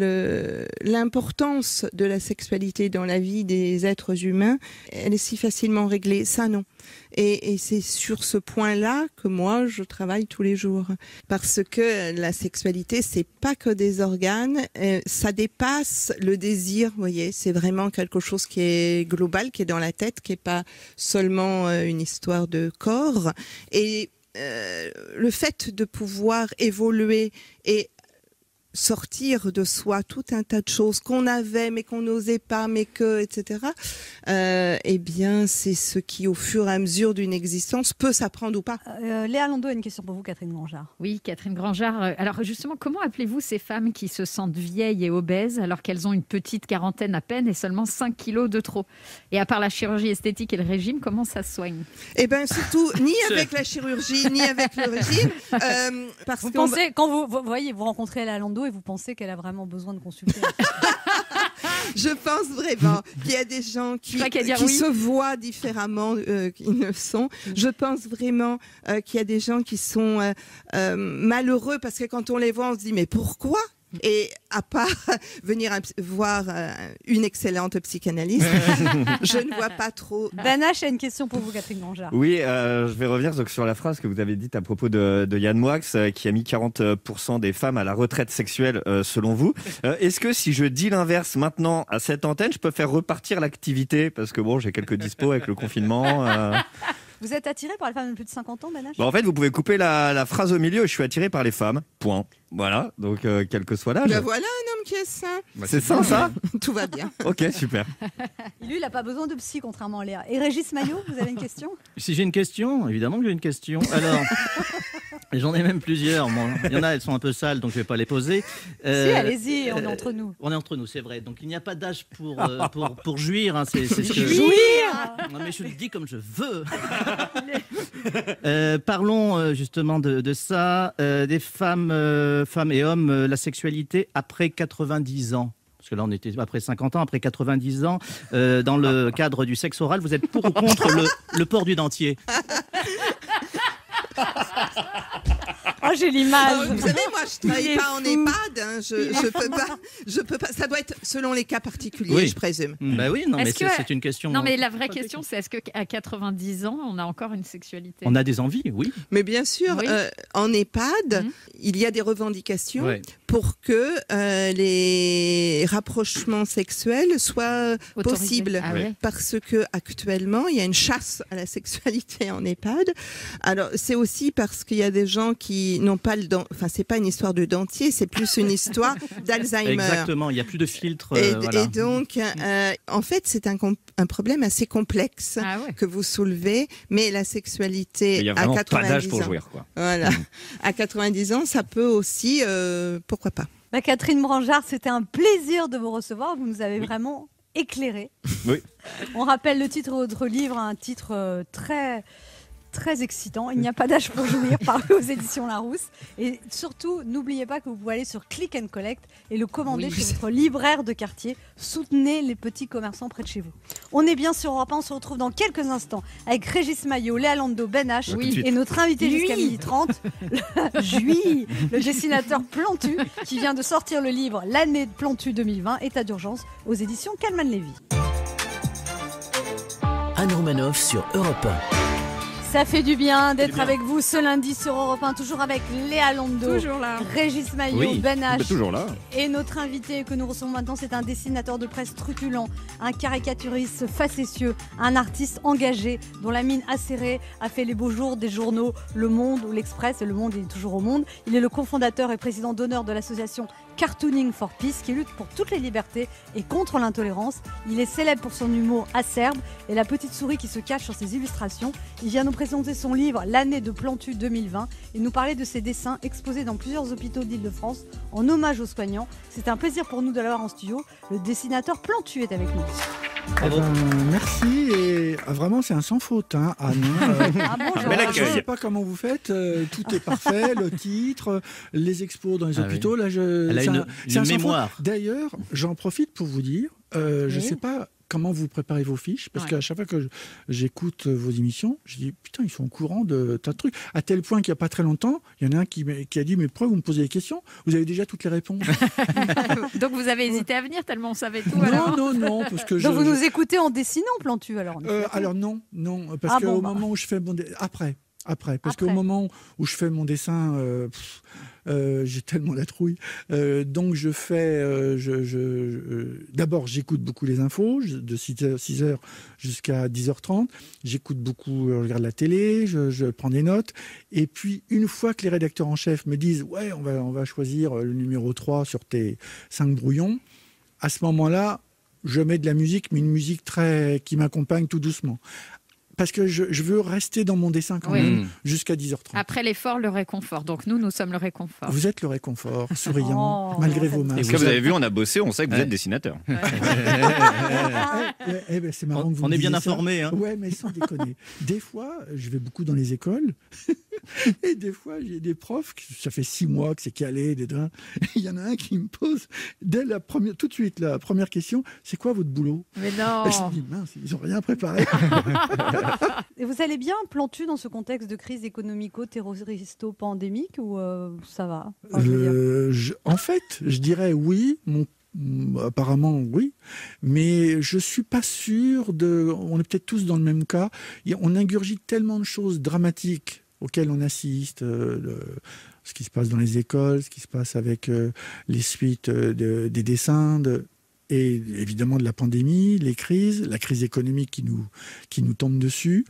l'importance de la sexualité dans la vie des êtres humains, elle est si facilement réglée? Ça, non. Et c'est sur ce point-là que moi, je travaille tous les jours. Parce que la sexualité, c'est pas que des organes, ça dépasse le désir, vous voyez. C'est vraiment quelque chose qui est global, qui est dans la tête, qui est pas seulement une histoire de corps. Et le fait de pouvoir évoluer et sortir de soi tout un tas de choses qu'on avait mais qu'on n'osait pas, mais que, etc. Eh bien, c'est ce qui, au fur et à mesure d'une existence, peut s'apprendre ou pas. Léa Lando a une question pour vous, Catherine Grandjean. Oui, Catherine Grandjean. Alors justement, comment appelez-vous ces femmes qui se sentent vieilles et obèses alors qu'elles ont une petite quarantaine à peine et seulement 5 kilos de trop? Et à part la chirurgie esthétique et le régime, comment ça se soigne? Eh bien, surtout, ni avec la chirurgie, ni avec le régime. Parce vous pensez, quand vous voyez, vous rencontrez Léa Lando et vous pensez qu'elle a vraiment besoin de consulter? Je pense vraiment qu'il y a des gens qui se voient différemment qu'ils ne sont. Je pense vraiment qu'il y a des gens qui sont malheureux parce que quand on les voit, on se dit mais pourquoi? Et à part venir voir une excellente psychanalyste, je ne vois pas trop. Ben H a une question pour vous, Catherine Grandjean. Oui, je vais revenir donc sur la phrase que vous avez dite à propos de Yann Moix, qui a mis 40% des femmes à la retraite sexuelle, selon vous. Est-ce que si je dis l'inverse maintenant à cette antenne, je peux faire repartir l'activité? Parce que bon, j'ai quelques dispos avec le confinement. Vous êtes attiré par les femmes de plus de 50 ans, Banache? En fait, vous pouvez couper la phrase au milieu. Je suis attiré par les femmes. Point. Voilà. Donc, quel que soit l'âge. Ben voilà un homme qui est sain. C'est sain, ça? Tout va bien. Ok, super. Lui, il n'a pas besoin de psy, contrairement à Léa. Et Régis Maillot, vous avez une question? Si j'ai une question, évidemment que j'ai une question. Alors, j'en ai même plusieurs. Bon, il y en a, elles sont un peu sales, donc je ne vais pas les poser. Si, allez-y, on est entre nous. On est entre nous, c'est vrai. Donc il n'y a pas d'âge pour jouir. Hein, c'est ce que... Jouir. Non, mais je le dis comme je veux. Parlons justement de ça, des femmes et hommes, la sexualité après 90 ans. Parce que là, on était après 50 ans, après 90 ans. Dans le cadre du sexe oral, vous êtes pour ou contre le port du dentier? Oh, j'ai l'image. Vous savez, moi, je ne travaille pas en EHPAD. Hein, je peux pas. Ça doit être selon les cas particuliers, oui. Je présume. Bah oui, non, mais c'est une question. Non, mais la vraie question, c'est est-ce qu'à 90 ans, on a encore une sexualité? On a des envies, oui. Mais bien sûr, Oui. en EHPAD, il y a des revendications Ouais. pour que les rapprochements sexuels soient Autorisés. possibles. Ah ouais. Parce que actuellement, il y a une chasse à la sexualité en EHPAD. Alors, c'est aussi parce qu'il y a des gens qui n'ont pas le dent. Enfin, c'est pas une histoire de dentier, c'est plus une histoire d'Alzheimer. Exactement, il n'y a plus de filtre. Et donc, en fait, c'est un problème assez complexe que vous soulevez, mais la sexualité Il y a à vraiment 90 pas d'âge pour ans, jouir, quoi. Voilà, à 90 ans, ça peut aussi, pourquoi pas. Catherine Branjard, c'était un plaisir de vous recevoir. Vous nous avez vraiment éclairé. Oui. On rappelle le titre de votre livre, un titre très excitant. Il n'y a pas d'âge pour jouir, paru aux éditions Larousse. Et surtout, n'oubliez pas que vous pouvez aller sur Click and Collect et le commander chez votre libraire de quartier. Soutenez les petits commerçants près de chez vous. On est bien sur Europe 1, on se retrouve dans quelques instants avec Régis Maillot, Léa Lando, Ben H et notre invité jusqu'à 12h30, le dessinateur Plantu, qui vient de sortir le livre L'année de Plantu 2020, état d'urgence, aux éditions Calman Lévy. Anne Romanoff sur Europe 1. Ça fait du bien d'être avec vous ce lundi sur Europe 1, toujours avec Léa Lando, Toujours là. Régis Maillot, Ben H. Toujours là. Et notre invité que nous recevons maintenant, c'est un dessinateur de presse truculent, un caricaturiste facétieux, un artiste engagé dont la mine acérée a fait les beaux jours des journaux Le Monde ou l'Express, et Le Monde il est toujours au Monde. Il est le cofondateur et président d'honneur de l'association Cartooning for Peace, qui lutte pour toutes les libertés et contre l'intolérance. Il est célèbre pour son humour acerbe et la petite souris qui se cache sur ses illustrations. Il vient nous présenter son livre L'année de Plantu 2020 et nous parler de ses dessins exposés dans plusieurs hôpitaux d'Île-de-France en hommage aux soignants. C'est un plaisir pour nous de l'avoir en studio. Le dessinateur Plantu est avec nous. Merci et vraiment c'est un sans faute, hein, Anne. Je ne sais pas comment vous faites, tout est parfait, le titre, les expos dans les hôpitaux. Là, Elle a une mémoire. D'ailleurs, j'en profite pour vous dire, je ne sais pas comment vous préparez vos fiches, parce qu'à chaque fois que j'écoute vos émissions, je dis putain, ils sont au courant de tas de trucs. À tel point qu'il n'y a pas très longtemps, il y en a un qui a dit mais pourquoi vous me posez des questions? Vous avez déjà toutes les réponses. Donc vous avez hésité à venir tellement on savait tout. Non, parce que Donc vous nous écoutez en dessinant, Plantu alors? Alors non, parce qu'au moment où je fais mon après, parce qu'au moment où je fais mon dessin, j'ai tellement la trouille. Donc je fais, d'abord j'écoute beaucoup les infos de 6h jusqu'à 10h30. J'écoute beaucoup, je regarde la télé, je prends des notes. Et puis une fois que les rédacteurs en chef me disent ouais, on va choisir le numéro 3 sur tes 5 brouillons, à ce moment-là, je mets de la musique, mais une musique qui m'accompagne tout doucement. Parce que je veux rester dans mon dessin quand même jusqu'à 10h30. Après l'effort, le réconfort. Donc nous sommes le réconfort. Vous êtes le réconfort, souriant, malgré vos masques. Est-ce que vous avez vu, on a bossé, on sait que vous êtes dessinateur. C'est marrant que vous on est bien ça. informés. Hein. Ouais, mais sans déconner. Des fois, je vais beaucoup dans les écoles. Et des fois, j'ai des profs, ça fait 6 mois que c'est calé. Il y en a un qui me pose, tout de suite, la première question, c'est quoi votre boulot? Mais non. Et je me dis, mince, ils n'ont rien préparé. Et vous allez bien, Plantu, dans ce contexte de crise économico-terroristo-pandémique ou ça va? En fait, je dirais oui. Apparemment, oui. Mais je ne suis pas sûr on est peut-être tous dans le même cas. On ingurgite tellement de choses dramatiques auxquelles on assiste. Ce qui se passe dans les écoles, ce qui se passe avec les suites des dessins, et évidemment de la pandémie, les crises, la crise économique qui nous tombe dessus.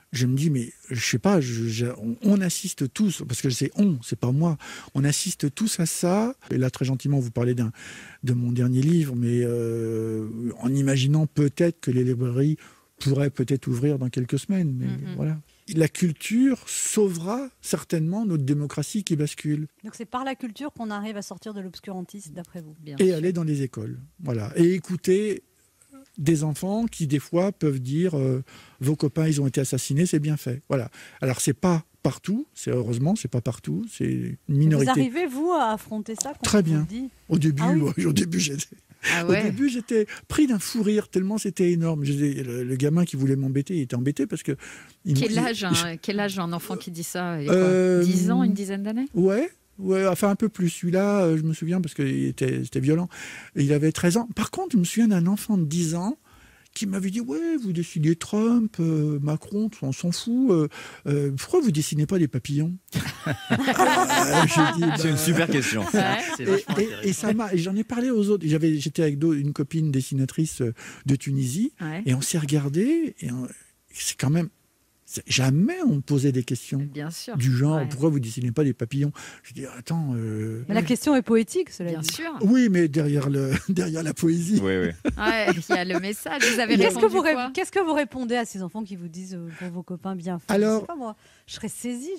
je me dis, mais je sais pas, on assiste tous, parce que c'est pas moi, on assiste tous à ça. Et là, très gentiment, vous parlez de mon dernier livre, mais en imaginant peut-être que les librairies pourraient peut-être ouvrir dans quelques semaines. Mais voilà. La culture sauvera certainement notre démocratie qui bascule. Donc c'est par la culture qu'on arrive à sortir de l'obscurantisme, d'après vous. Et aller dans les écoles. Voilà. Et écouter des enfants qui, des fois, peuvent dire vos copains, ils ont été assassinés, c'est bien fait. Voilà. Alors, c'est pas partout, heureusement, c'est pas partout, c'est une minorité. Vous arrivez, vous, à affronter ça quand Très on vous bien. le dit Au début, j'étais pris d'un fou rire tellement c'était énorme. Le gamin qui voulait m'embêter, il était embêté parce que... Quel âge un enfant qui dit ça? 10 ans, une dizaine d'années? Ouais, enfin un peu plus. Celui-là, je me souviens parce que c'était violent. Il avait 13 ans. Par contre, je me souviens d'un enfant de 10 ans qui m'avait dit, ouais, vous dessinez Trump, Macron, on s'en fout. Pourquoi vous dessinez pas des papillons? C'est une super question. Et j'en ai parlé aux autres. J'étais avec une copine dessinatrice de Tunisie, et on s'est regardé, et c'est quand même... Jamais on me posait des questions du genre pourquoi vous dessinez pas des papillons. Je dis attends. Mais la question est poétique, cela bien dit. sûr. Oui, mais derrière la poésie. Oui. Il y a le message. Vous avez répondu quoi? Qu'est-ce que vous répondez à ces enfants qui vous disent pour vos copains bien faits? Alors, je sais pas, moi, je serais saisie.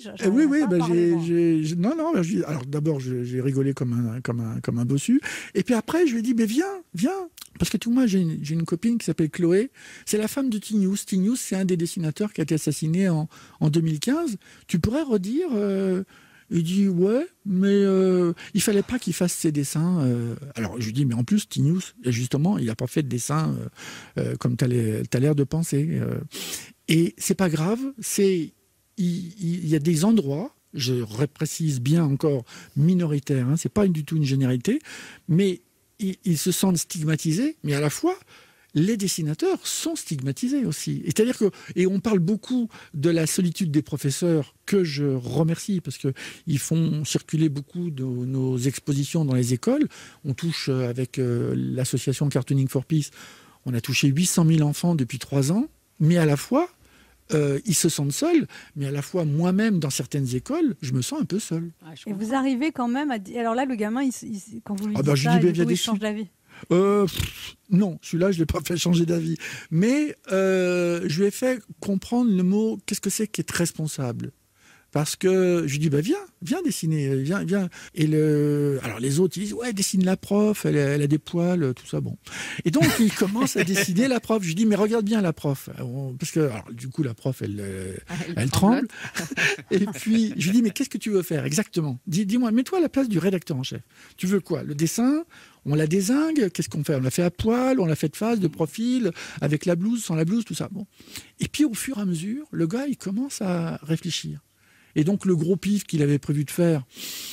Alors d'abord j'ai rigolé comme un bossu. Et puis après je lui ai dit mais viens. Parce que moi, j'ai une copine qui s'appelle Chloé. C'est la femme de T-News. T-News, c'est un des dessinateurs qui a été assassiné en 2015. Tu pourrais redire il dit ouais, mais il fallait pas qu'il fasse ses dessins. Alors je lui dis mais en plus T-News, justement, il n'a pas fait de dessin comme tu as l'air de penser. Et c'est pas grave. Il y a des endroits. Je précise bien encore minoritaires. C'est pas du tout une généralité, mais ils se sentent stigmatisés, mais à la fois, les dessinateurs sont stigmatisés aussi. C'est-à-dire et on parle beaucoup de la solitude des professeurs, que je remercie, parce qu'ils font circuler beaucoup de nos expositions dans les écoles. On touche, avec l'association Cartooning for Peace, on a touché 800 000 enfants depuis 3 ans, mais à la fois, ils se sentent seuls, mais à la fois moi-même dans certaines écoles, je me sens un peu seul. Et vous arrivez quand même à dire... Alors là, le gamin, quand vous lui dites ça, il change d'avis. Non, celui-là, je ne l'ai pas fait changer d'avis. Mais je lui ai fait comprendre le mot, qu'est-ce que c'est qu'être responsable? Parce que je lui dis, viens dessiner, viens. Et alors les autres, ils disent, ouais, dessine la prof, elle a des poils, tout ça, bon. Et donc, il commence à dessiner la prof. Je lui dis, mais regarde bien la prof. Parce que, alors, du coup, la prof, elle tremble. Et puis, je lui dis, mais qu'est-ce que tu veux faire exactement? Dis-moi, mets-toi à la place du rédacteur en chef. Tu veux quoi? Le dessin? On la dézingue? Qu'est-ce qu'on fait? On l'a fait à poil, on l'a fait de face, de profil, avec la blouse, sans la blouse, tout ça. Bon. Et puis, au fur et à mesure, le gars, il commence à réfléchir. Et donc, le gros pif qu'il avait prévu de faire,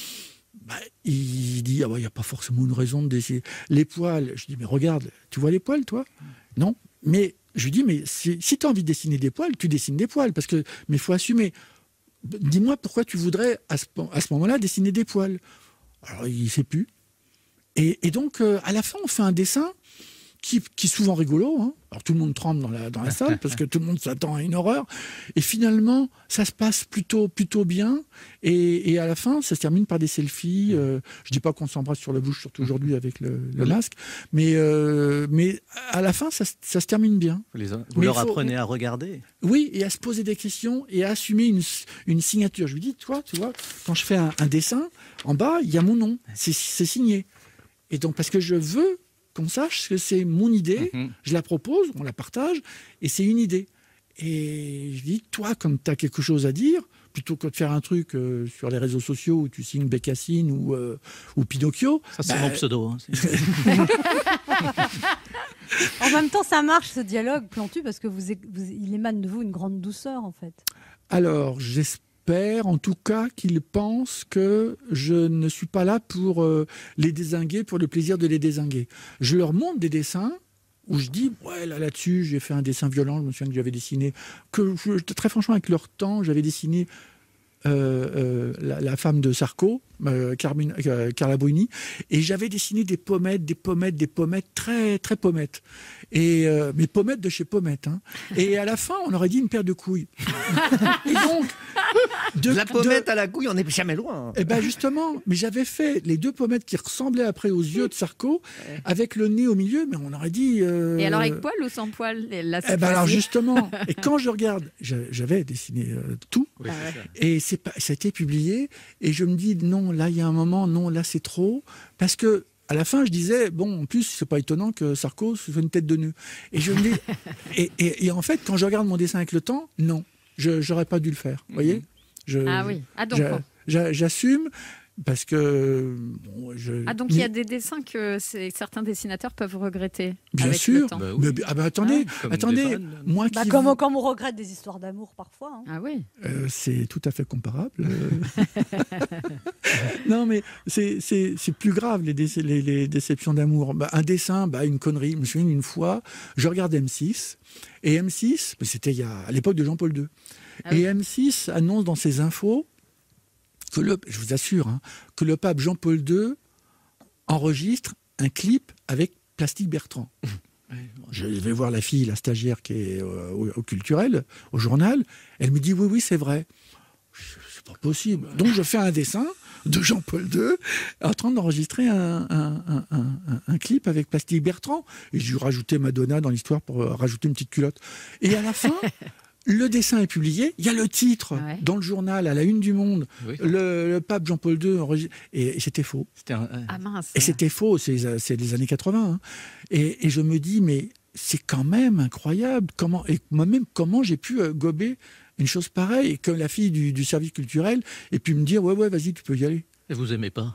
il dit, il n'y a pas forcément une raison de dessiner. Les poils, je dis, mais regarde, tu vois les poils, toi? Non. Mais je lui dis, mais si tu as envie de dessiner des poils, tu dessines des poils, mais il faut assumer. Dis-moi pourquoi tu voudrais, à ce moment-là, dessiner des poils. Alors, il ne sait plus. Et donc, à la fin, on fait un dessin qui est souvent rigolo. Alors tout le monde tremble dans la salle parce que tout le monde s'attend à une horreur. Et finalement, ça se passe plutôt bien. Et à la fin, ça se termine par des selfies. Je dis pas qu'on s'embrasse sur la bouche, surtout aujourd'hui avec le masque. Mais à la fin, ça se termine bien. Vous leur apprenez à regarder? Oui, et à se poser des questions et à assumer une signature. Je lui dis, toi, tu vois, quand je fais un dessin, en bas, il y a mon nom. C'est signé. Et donc, parce que je veux qu'on sache que c'est mon idée, je la propose, on la partage, et c'est une idée. Et je dis, toi, comme tu as quelque chose à dire, plutôt que de faire un truc sur les réseaux sociaux où tu signes Bécassine ou Pinocchio... Ça, c'est mon pseudo. En même temps, ça marche, ce dialogue, Plantu, parce que il émane de vous une grande douceur, en fait. Alors, j'espère en tout cas qu'ils pensent que je ne suis pas là pour les dézinguer, pour le plaisir de les dézinguer. Je leur montre des dessins où je dis, ouais, là-dessus, j'ai fait un dessin violent, je me souviens que j'avais dessiné, très franchement, avec leur temps, j'avais dessiné la femme de Sarko, Carla Bruni, et j'avais dessiné des pommettes très très pommettes, et mais pommettes de chez Pommettes, hein. Et à la fin on aurait dit une paire de couilles. Et donc la pommette à la couille, on n'est jamais loin. Et ben justement, mais j'avais fait les 2 pommettes qui ressemblaient après aux yeux de Sarko, avec le nez au milieu, mais on aurait dit. Et alors avec poil ou sans poil là, ben alors justement, et quand je regarde, j'avais dessiné tout, et ça a été publié, et je me dis non, là il y a un moment, non, là c'est trop, parce que à la fin je disais bon, en plus c'est pas étonnant que Sarko se fait une tête de nœud, et je me dis et en fait quand je regarde mon dessin avec le temps, non, j'aurais pas dû le faire, vous voyez. Donc j'assume. Parce que donc il y a des dessins que certains dessinateurs peuvent regretter. Bien avec sûr. le temps. Attendez, moi qui comme on regrette des histoires d'amour parfois. Hein. Ah oui. C'est tout à fait comparable. Non mais c'est plus grave les déceptions d'amour. Un dessin, une connerie. Je me souviens une fois, je regardais M6 et M6, c'était à l'époque de Jean-Paul II, et M6 annonce dans ses infos que je vous assure, hein, que le pape Jean-Paul II enregistre un clip avec Plastique Bertrand. Je vais voir la fille, la stagiaire qui est au culturel, au journal. Elle me dit oui, c'est vrai. C'est pas possible. Donc je fais un dessin de Jean-Paul II en train d'enregistrer un clip avec Plastique Bertrand. Et j'ai rajouté Madonna dans l'histoire pour rajouter une petite culotte. Et à la fin... Le dessin est publié, il y a le titre dans le journal, à la une du Monde, le pape Jean-Paul II, et c'était faux. Mince. Et c'était faux, c'est les années 80. Hein. Et je me dis, mais c'est quand même incroyable, comment j'ai pu gober une chose pareille, et que la fille du service culturel, et puis me dire, ouais, vas-y, tu peux y aller. Et vous aimez pas?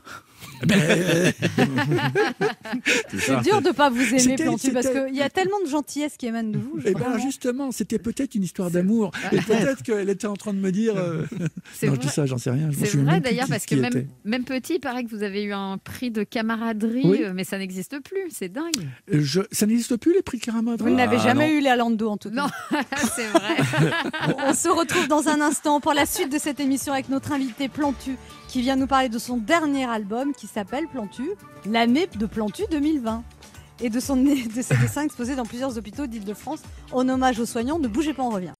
C'est dur de ne pas vous aimer, Plantu, parce qu'il y a tellement de gentillesse qui émane de vous. Justement, c'était peut-être une histoire d'amour. Et peut-être qu'elle était en train de me dire... Non, je dis ça, j'en sais rien. C'est vrai d'ailleurs, parce que même petit, il paraît que vous avez eu un prix de camaraderie, mais ça n'existe plus, c'est dingue. Ça n'existe plus, les prix de camaraderie? Vous n'avez jamais eu les Alando, en tout cas. Non, c'est vrai. On se retrouve dans un instant pour la suite de cette émission avec notre invité Plantu, qui vient nous parler de son dernier album qui s'appelle Plantu, l'année de Plantu 2020. Et de ses dessins exposés dans plusieurs hôpitaux d'Île-de-France en hommage aux soignants. Ne bougez pas, on revient.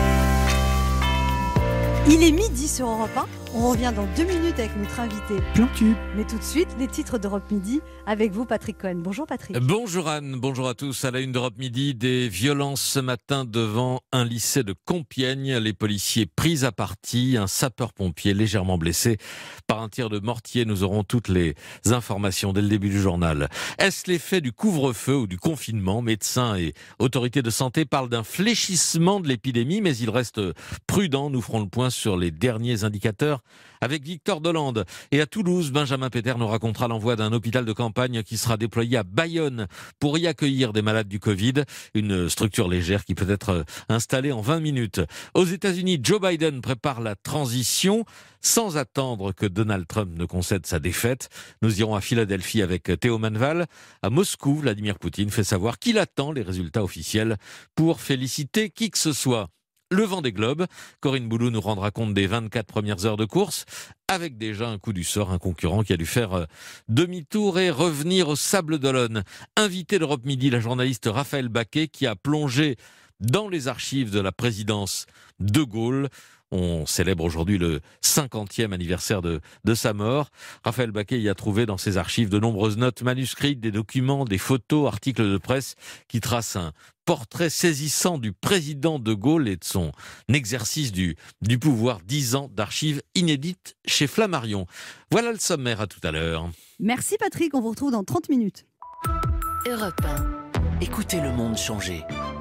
Il est midi sur Europe 1. On revient dans 2 minutes avec notre invité Plantu. Mais tout de suite, les titres d'Europe Midi avec vous, Patrick Cohen. Bonjour Patrick. Bonjour Anne, bonjour à tous. À la une d'Europe Midi, des violences ce matin devant un lycée de Compiègne. Les policiers pris à partie, un sapeur-pompier légèrement blessé par un tir de mortier. Nous aurons toutes les informations dès le début du journal. Est-ce l'effet du couvre-feu ou du confinement? Médecins et autorités de santé parlent d'un fléchissement de l'épidémie, mais ils restent prudents. Nous ferons le point sur les derniers indicateurs avec Victor Dolande. Et à Toulouse, Benjamin Péter nous racontera l'envoi d'un hôpital de campagne qui sera déployé à Bayonne pour y accueillir des malades du Covid. Une structure légère qui peut être installée en 20 minutes. Aux États-Unis, Joe Biden prépare la transition sans attendre que Donald Trump ne concède sa défaite. Nous irons à Philadelphie avec Théo Manval. À Moscou, Vladimir Poutine fait savoir qu'il attend les résultats officiels pour féliciter qui que ce soit. Le Vendée Globe, Corinne Boulou nous rendra compte des 24 premières heures de course, avec déjà un coup du sort, un concurrent qui a dû faire demi-tour et revenir au Sable d'Olonne. Invité d'Europe Midi, la journaliste Raphaël Baquet, qui a plongé dans les archives de la présidence de Gaulle. On célèbre aujourd'hui le 50e anniversaire de sa mort. Raphaël Baquet y a trouvé dans ses archives de nombreuses notes manuscrites, des documents, des photos, articles de presse qui tracent un portrait saisissant du président de Gaulle et de son exercice du pouvoir. 10 ans d'archives inédites chez Flammarion. Voilà le sommaire, à tout à l'heure. Merci Patrick, on vous retrouve dans 30 minutes. Europe 1. Écoutez le monde changer.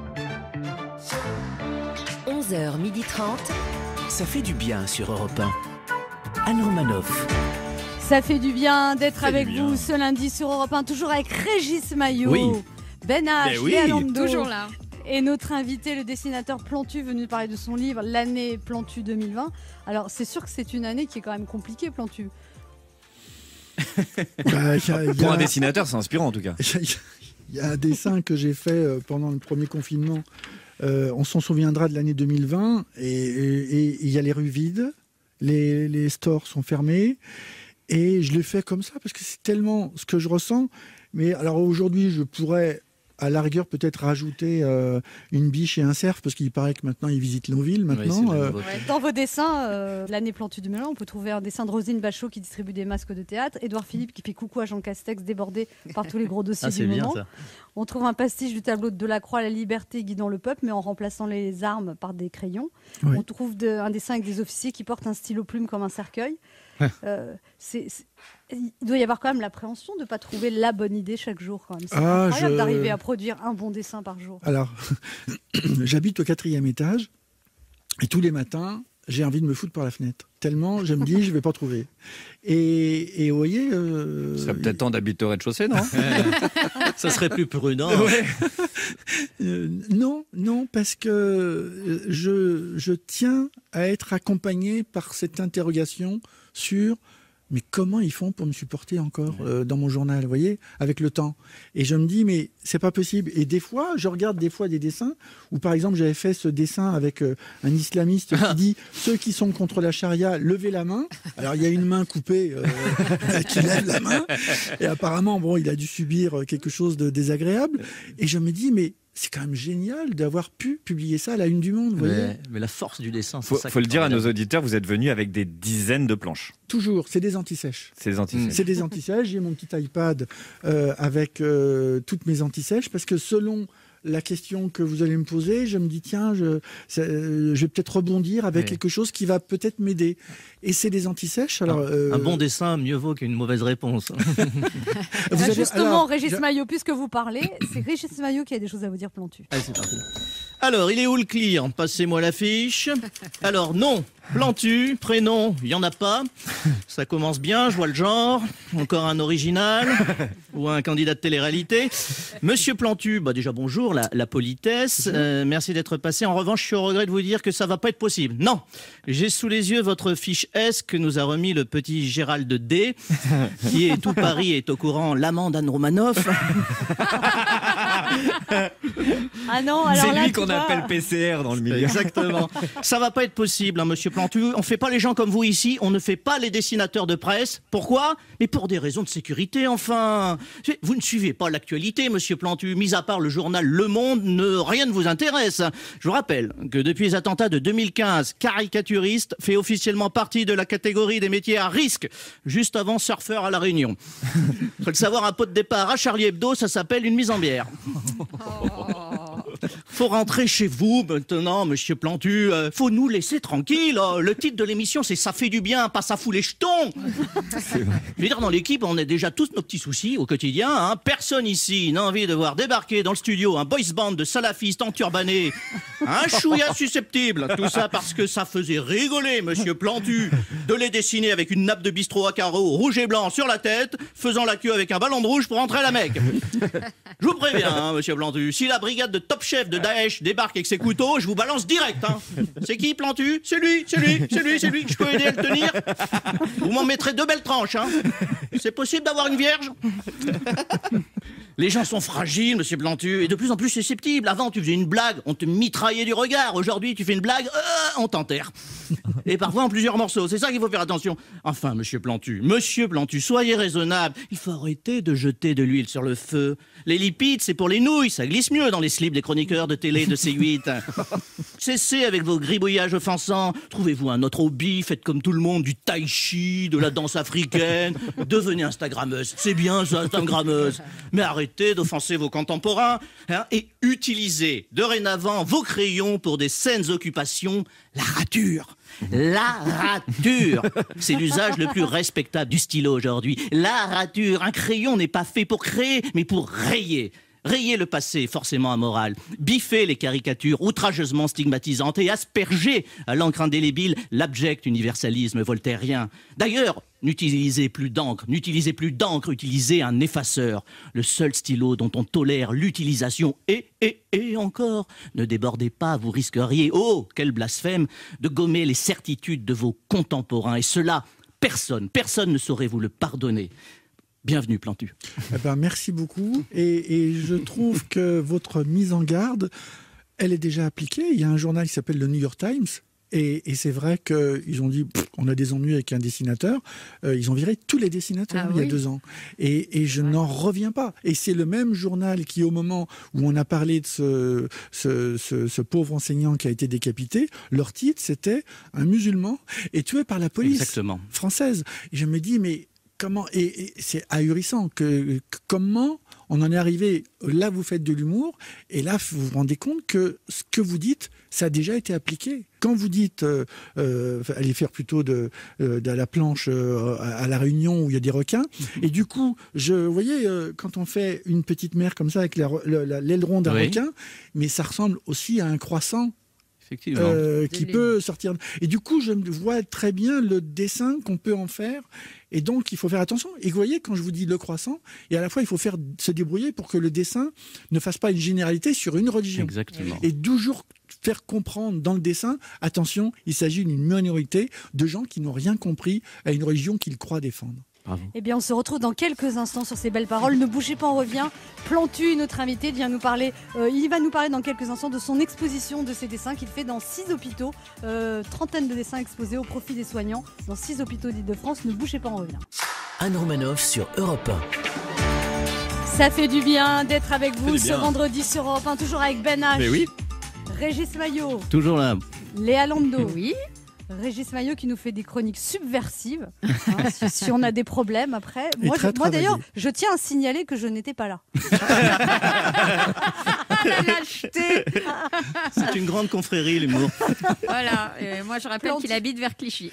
11h30. Ça fait du bien sur Europe 1. Anne Romanoff. Ça fait du bien d'être avec vous ce lundi sur Europe 1, toujours avec Régis Maillot, Ben H, Léa Lando, toujours là. Et notre invité, le dessinateur Plantu, venu parler de son livre L'année Plantu 2020. Alors c'est sûr que c'est une année qui est quand même compliquée, Plantu. Pour un dessinateur, c'est inspirant en tout cas. Il y a un dessin que j'ai fait pendant le premier confinement. On s'en souviendra de l'année 2020 et il y a les rues vides, les stores sont fermés. Et je l'ai fait comme ça parce que c'est tellement ce que je ressens. Mais alors aujourd'hui, je pourrais à la rigueur peut-être rajouter une biche et un cerf parce qu'il paraît que maintenant ils visitent nos villes maintenant. Dans vos dessins, l'année Plantu de Melun, on peut trouver un dessin de Roselyne Bachot qui distribue des masques de théâtre, Édouard Philippe qui fait coucou à Jean Castex débordé par tous les gros dossiers du moment. Bien, ça. On trouve un pastiche du tableau de Delacroix, La liberté guidant le peuple, mais en remplaçant les armes par des crayons. Oui. On trouve un dessin avec des officiers qui portent un stylo plume comme un cercueil. Il doit y avoir quand même l'appréhension de ne pas trouver la bonne idée chaque jour. C'est incroyable d'arriver à produire un bon dessin par jour. Alors, j'habite au 4e étage et tous les matins, j'ai envie de me foutre par la fenêtre. Tellement, je me dis, je ne vais pas trouver. Et vous voyez... Ce serait peut-être temps d'habiter au rez-de-chaussée, non? Ça serait plus prudent. Non, parce que je tiens à être accompagné par cette interrogation sur... Mais comment ils font pour me supporter encore dans mon journal, vous voyez, avec le temps? Et je me dis, mais c'est pas possible. Et des fois, je regarde des dessins où, par exemple, j'avais fait ce dessin avec un islamiste qui dit « Ceux qui sont contre la charia, levez la main ». Alors, il y a une main coupée qui lève la main. Et apparemment, bon, il a dû subir quelque chose de désagréable. Et je me dis, mais... c'est quand même génial d'avoir pu publier ça à la une du Monde. Vous voyez, mais la force du dessin, c'est ça. Il faut le dire à nos auditeurs, vous êtes venus avec des dizaines de planches. Toujours, c'est des anti-sèches. C'est des anti-sèches. C'est des anti-sèches. J'ai mon petit iPad avec toutes mes anti-sèches parce que selon la question que vous allez me poser, je me dis tiens, je vais peut-être rebondir avec quelque chose qui va peut-être m'aider. Et c'est des anti-sèches. Alors, un bon dessin, mieux vaut qu'une mauvaise réponse. Justement, Régis Maillot, puisque vous parlez, c'est Régis Maillot qui a des choses à vous dire, Plantu. Allez, c'est parti. Alors, il est où le clear? Passez-moi l'affiche. Alors, nom, Plantu, prénom, il n'y en a pas. Ça commence bien, je vois le genre. Encore un original ou un candidat de télé-réalité. Monsieur Plantu, bah déjà bonjour, la politesse. Merci d'être passé. En revanche, je suis au regret de vous dire que ça va pas être possible. Non, j'ai sous les yeux votre fiche S que nous a remis le petit Gérald D, qui est tout Paris est au courant, l'amant d'Anne Romanoff. Ah non, alors c'est là, lui qu'on appelle PCR dans le milieu. Exactement. Ça va pas être possible, hein, monsieur Plantu. On fait pas les gens comme vous ici, on ne fait pas les dessinateurs de presse. Pourquoi? Mais pour des raisons de sécurité, enfin. Vous ne suivez pas l'actualité, monsieur Plantu. Mis à part le journal Le Monde, rien ne vous intéresse. Je vous rappelle que depuis les attentats de 2015, caricaturiste fait officiellement partie de la catégorie des métiers à risque, juste avant surfeur à La Réunion. Faut le savoir, un pot de départ à Charlie Hebdo, ça s'appelle une mise en bière. Faut rentrer chez vous maintenant, monsieur Plantu. Faut nous laisser tranquilles. Le titre de l'émission, c'est « Ça fait du bien, pas ça fout les jetons ». Je veux dire, dans l'équipe, on a déjà tous nos petits soucis au quotidien. Hein. Personne ici n'a envie de voir débarquer dans le studio un boys band de salafistes enturbanés, un chouïa susceptible. Tout ça parce que ça faisait rigoler monsieur Plantu de les dessiner avec une nappe de bistrot à carreaux rouge et blanc sur la tête, faisant la queue avec un ballon de rouge pour entrer à la Mecque. Je vous préviens, hein, monsieur Plantu, si la brigade de top chef de Daesh débarque avec ses couteaux, je vous balance direct. Hein. C'est qui, Plantu? C'est lui. Je peux aider à le tenir? Vous m'en mettrez 2 belles tranches. Hein. C'est possible d'avoir une vierge? Les gens sont fragiles, monsieur Plantu, et de plus en plus susceptibles. Avant, tu faisais une blague, on te mitraillait du regard. Aujourd'hui, tu fais une blague, on t'enterre. Et parfois en plusieurs morceaux. C'est ça qu'il faut faire attention. Enfin, monsieur Plantu, soyez raisonnable. Il faut arrêter de jeter de l'huile sur le feu. Les lipides, c'est pour les nouilles, ça glisse mieux dans les slips des chroniqueurs de télé de C8. Cessez avec vos gribouillages offensants. Trouvez-vous un autre hobby, faites comme tout le monde, du tai chi, de la danse africaine. Devenez Instagrammeuse. C'est bien ça, Instagrammeuse. Mais arrêtez d'offenser vos contemporains, hein, et utilisez dorénavant vos crayons pour des saines occupations. La rature. La rature, c'est l'usage le plus respectable du stylo aujourd'hui. La rature, un crayon n'est pas fait pour créer, mais pour rayer. Rayer le passé, forcément amoral. Biffer les caricatures outrageusement stigmatisantes et asperger à l'encre indélébile l'abject universalisme voltairien. D'ailleurs, n'utilisez plus d'encre, utilisez un effaceur. Le seul stylo dont on tolère l'utilisation et encore, ne débordez pas, vous risqueriez, oh, quel blasphème, de gommer les certitudes de vos contemporains. Et cela, personne ne saurait vous le pardonner. Bienvenue, Plantu. Eh ben, merci beaucoup. Et je trouve que votre mise en garde, elle est déjà appliquée. Il y a un journal qui s'appelle le New York Times. Et c'est vrai qu'ils ont dit, on a des ennuis avec un dessinateur. Ils ont viré tous les dessinateurs il y a 2 ans. Et je n'en reviens pas. Et c'est le même journal qui, au moment où on a parlé de ce pauvre enseignant qui a été décapité, leur titre, c'était « Un musulman est tué par la police française ». Et je me dis, mais comment... Et c'est ahurissant. Comment on en est arrivé... Là, vous faites de l'humour, et là, vous vous rendez compte que ce que vous dites, ça a déjà été appliqué. Quand vous dites, allez faire plutôt de la planche à La Réunion où il y a des requins, et du coup, vous voyez, quand on fait une petite mer comme ça avec l'aileron d'un requin, mais ça ressemble aussi à un croissant. Qui peut sortir. Et du coup, je vois très bien le dessin qu'on peut en faire. Et donc, il faut faire attention. Et vous voyez, quand je vous dis le croissant, et à la fois, il faut se débrouiller pour que le dessin ne fasse pas une généralité sur une religion. Exactement. Et toujours faire comprendre dans le dessin, attention, il s'agit d'une minorité de gens qui n'ont rien compris à une religion qu'ils croient défendre. Eh bien, on se retrouve dans quelques instants sur ces belles paroles. Ne bougez pas, on revient. Plantu, notre invité, vient nous parler. Il va nous parler dans quelques instants de son exposition, de ses dessins qu'il fait dans 6 hôpitaux. 30aine de dessins exposés au profit des soignants dans 6 hôpitaux d'Île-de-France. Ne bougez pas, on revient. Anne Romanoff sur Europe 1. Ça fait du bien d'être avec vous ce vendredi sur Europe 1, toujours avec Ben H. Mais oui. Régis Maillot. Toujours là. Léa Lando. Oui. Régis Maillot qui nous fait des chroniques subversives, hein, si on a des problèmes après. Moi d'ailleurs, je tiens à signaler que je n'étais pas là. La lâcheté. C'est une grande confrérie, l'humour. Voilà, moi je rappelle qu'il habite vers Clichy.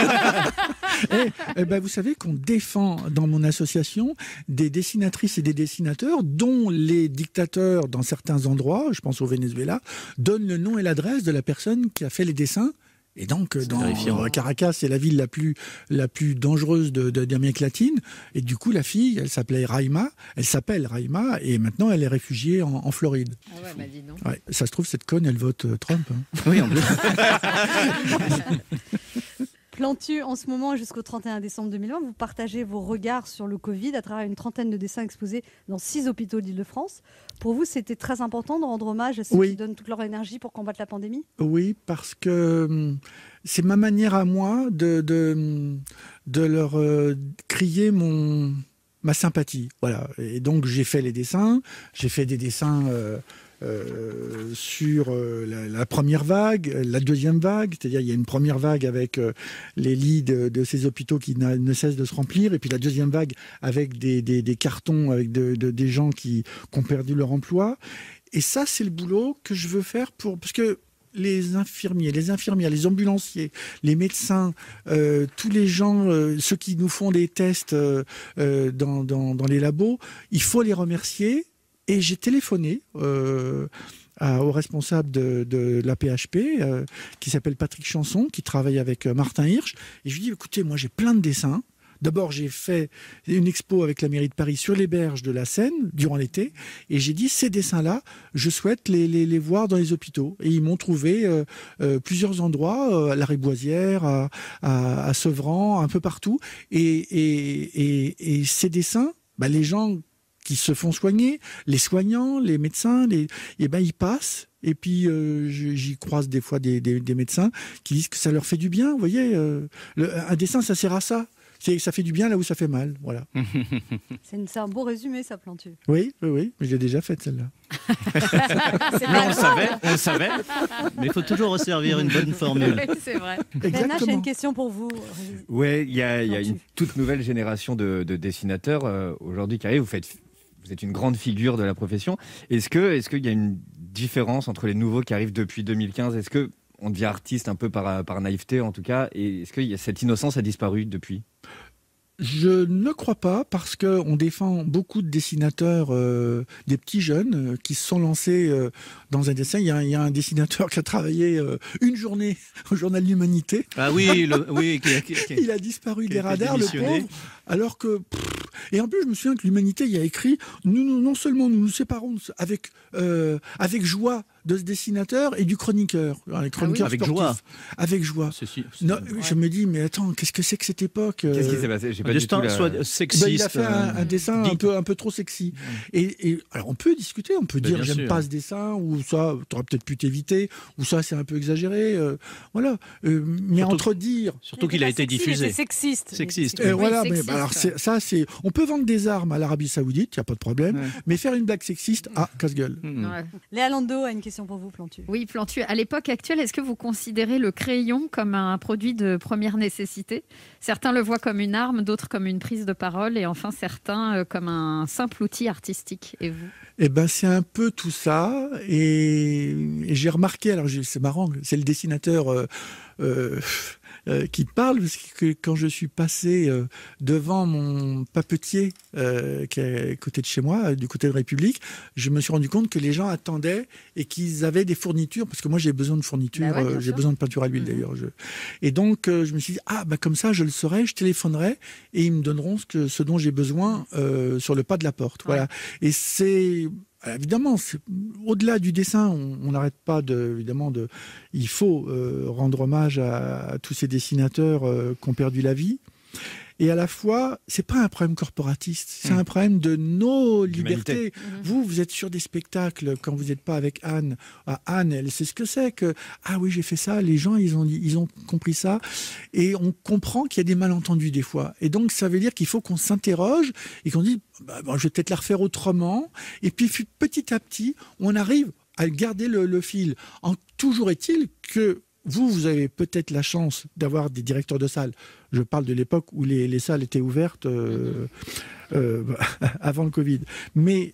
Vous savez qu'on défend dans mon association des dessinatrices et des dessinateurs dont les dictateurs, dans certains endroits, je pense au Venezuela, donnent le nom et l'adresse de la personne qui a fait les dessins. Et donc, Caracas, c'est la ville la plus dangereuse d'Amérique latine. Et du coup, la fille, elle s'appelle Raima, et maintenant, elle est réfugiée en Floride. Ah ouais, bah dis donc. Ouais, ça se trouve, cette conne, elle vote Trump. Hein. Oui, en plus. Plantu, en ce moment, jusqu'au 31 décembre 2020, vous partagez vos regards sur le Covid à travers une 30aine de dessins exposés dans 6 hôpitaux d'Île-de-France. Pour vous, c'était très important de rendre hommage à ceux qui donnent toute leur énergie pour combattre la pandémie ? Oui, parce que c'est ma manière à moi de leur crier ma sympathie. Voilà. Et donc, j'ai fait les dessins. J'ai fait des dessins... sur la première vague, la deuxième vague, c'est-à-dire il y a une première vague avec les lits de ces hôpitaux qui ne cessent de se remplir, et puis la deuxième vague avec des cartons avec des gens qui ont perdu leur emploi. Et ça, c'est le boulot que je veux faire parce que les infirmiers, les infirmières, les ambulanciers, les médecins, tous les gens, ceux qui nous font des tests dans les labos, il faut les remercier. Et j'ai téléphoné au responsable de la PHP, qui s'appelle Patrick Chanson, qui travaille avec Martin Hirsch. Et je lui ai dit, écoutez, moi j'ai plein de dessins. D'abord, j'ai fait une expo avec la mairie de Paris sur les berges de la Seine durant l'été. Et j'ai dit, ces dessins-là, je souhaite les voir dans les hôpitaux. Et ils m'ont trouvé plusieurs endroits, à la Riboisière, à Sevran, un peu partout. Et ces dessins, les gens qui se font soigner, les soignants, les médecins, ils passent. Et puis, j'y croise des fois des médecins qui disent que ça leur fait du bien. Vous voyez, un dessin, ça sert à ça. Ça fait du bien là où ça fait mal. Voilà. C'est un beau résumé, ça, Plantu. Oui, je l'ai déjà faite, celle-là. On le savait. Mais il faut toujours resservir une bonne formule. Oui, c'est vrai. Ben H, j'ai une question pour vous. Oui, il y a une toute nouvelle génération de dessinateurs aujourd'hui qui arrive. Vous êtes une grande figure de la profession. Est-ce qu'il y a une différence entre les nouveaux qui arrivent depuis 2015 ? Est-ce qu'on devient artiste un peu par naïveté en tout cas ? Et est-ce que cette innocence a disparu depuis ? Je ne crois pas, parce qu'on défend beaucoup de dessinateurs, des petits jeunes qui se sont lancés dans un dessin. Il y a un dessinateur qui a travaillé une journée au journal de l'Humanité. Ah oui, il a disparu des radars, le pauvre. Alors que... Et en plus, je me souviens que l'Humanité y a écrit « Non seulement nous nous séparons avec joie de ce dessinateur et du chroniqueur. Les chroniqueurs Avec sportifs. joie. Avec joie. Non, je me dis, mais attends, qu'est-ce que c'est que cette époque Qu'est-ce qui s'est passé? J'ai pas du tout sexiste. Il a fait un dessin un peu trop sexy. Et alors on peut discuter, on peut dire j'aime pas ce dessin, ou ça, t'aurais peut-être pu t'éviter, ou ça c'est un peu exagéré. Voilà. Mais entre dire. Surtout qu'il a été diffusé. C'est sexiste. Voilà, mais alors ça c'est. On peut vendre des armes à l'Arabie Saoudite, il n'y a pas de problème, mais faire une blague sexiste, casse-gueule. Léa Landau a une question pour vous, Plantu. Oui, Plantu, à l'époque actuelle, est-ce que vous considérez le crayon comme un produit de première nécessité? Certains le voient comme une arme, d'autres comme une prise de parole, et enfin certains comme un simple outil artistique. Et vous? Eh ben, c'est un peu tout ça, et j'ai remarqué, alors c'est marrant, c'est le dessinateur qui parle, parce que quand je suis passé devant mon papetier qui est à côté de chez moi, du côté de République, je me suis rendu compte que les gens attendaient et qu'ils avaient des fournitures, parce que moi j'ai besoin de fournitures, j'ai besoin de peinture à l'huile d'ailleurs. Et donc je me suis dit, comme ça je le saurai, je téléphonerai et ils me donneront ce dont j'ai besoin sur le pas de la porte. Voilà. Et c'est... Évidemment, au-delà du dessin, on n'arrête pas il faut rendre hommage à tous ces dessinateurs qui ont perdu la vie. Et à la fois, c'est pas un problème corporatiste, c'est un problème de nos libertés. Vous êtes sur des spectacles quand vous n'êtes pas avec Anne. Anne, elle sait ce que c'est que oui, j'ai fait ça. Les gens, ils ont compris ça, et on comprend qu'il y a des malentendus des fois. Et donc, ça veut dire qu'il faut qu'on s'interroge et qu'on dise, je vais peut-être la refaire autrement. Et puis, petit à petit, on arrive à garder le fil. Toujours est-il que vous avez peut-être la chance d'avoir des directeurs de salles. Je parle de l'époque où les salles étaient ouvertes avant le Covid. Mais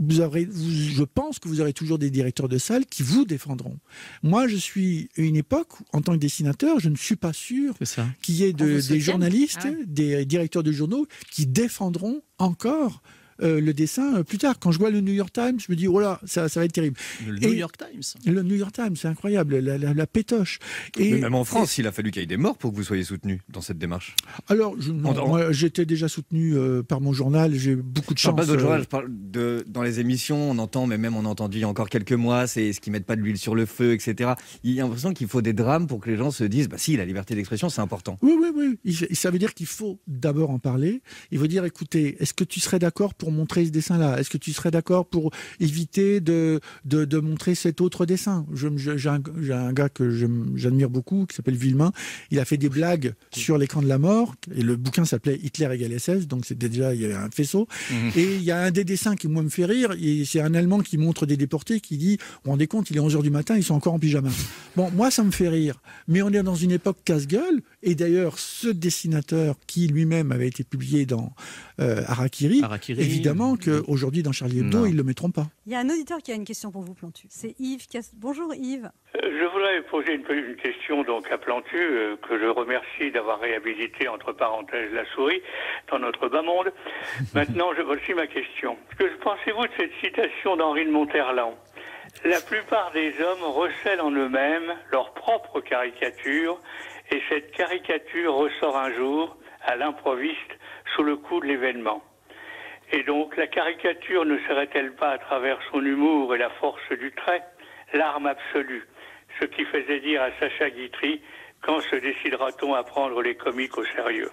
je pense que vous aurez toujours des directeurs de salles qui vous défendront. Moi, je suis à une époque où, en tant que dessinateur, je ne suis pas sûr qu'il y ait des journalistes, des directeurs de journaux qui défendront encore le dessin plus tard. Quand je vois le New York Times, je me dis, oh là, ça va être terrible. Le New York Times, c'est incroyable, la pétoche. Mais même en France, il a fallu qu'il y ait des morts pour que vous soyez soutenu dans cette démarche. Alors, moi, j'étais déjà soutenu par mon journal, j'ai beaucoup de chance. Je parle pas de journal, je parle dans les émissions, on entend, mais même on a entendu il y a encore quelques mois, c'est ce qui mettent pas de l'huile sur le feu, etc. Il y a l'impression qu'il faut des drames pour que les gens se disent, si, la liberté d'expression, c'est important. Oui. Ça veut dire qu'il faut d'abord en parler. Il faut dire, écoutez, est-ce que tu serais d'accord pour montrer ce dessin-là? Est-ce que tu serais d'accord pour éviter de montrer cet autre dessin? J'ai un gars que j'admire beaucoup, qui s'appelle Villemain. Il a fait des blagues sur l'écran de la mort, et le bouquin s'appelait Hitler égale SS, donc c'était déjà, il y avait un faisceau. Et il y a un des dessins qui, moi, me fait rire, et c'est un Allemand qui montre des déportés, qui dit, vous vous rendez compte, il est 11h du matin, ils sont encore en pyjama. Bon, moi, ça me fait rire. Mais on est dans une époque casse-gueule, et d'ailleurs, ce dessinateur qui lui-même avait été publié dans Harakiri, évidemment qu'aujourd'hui dans Charlie Hebdo, ils ne le mettront pas. Il y a un auditeur qui a une question pour vous, Plantu. C'est Yves. Bonjour Yves. Je voudrais poser une question donc à Plantu, que je remercie d'avoir réhabilité entre parenthèses la souris dans notre bas monde. Maintenant, voici ma question. Que pensez-vous de cette citation d'Henri de Monterland? La plupart des hommes recèlent en eux-mêmes leur propre caricature, et cette caricature ressort un jour à l'improviste sous le coup de l'événement. Et donc, la caricature ne serait-elle pas, à travers son humour et la force du trait, l'arme absolue? Ce qui faisait dire à Sacha Guitry, quand se décidera-t-on à prendre les comiques au sérieux?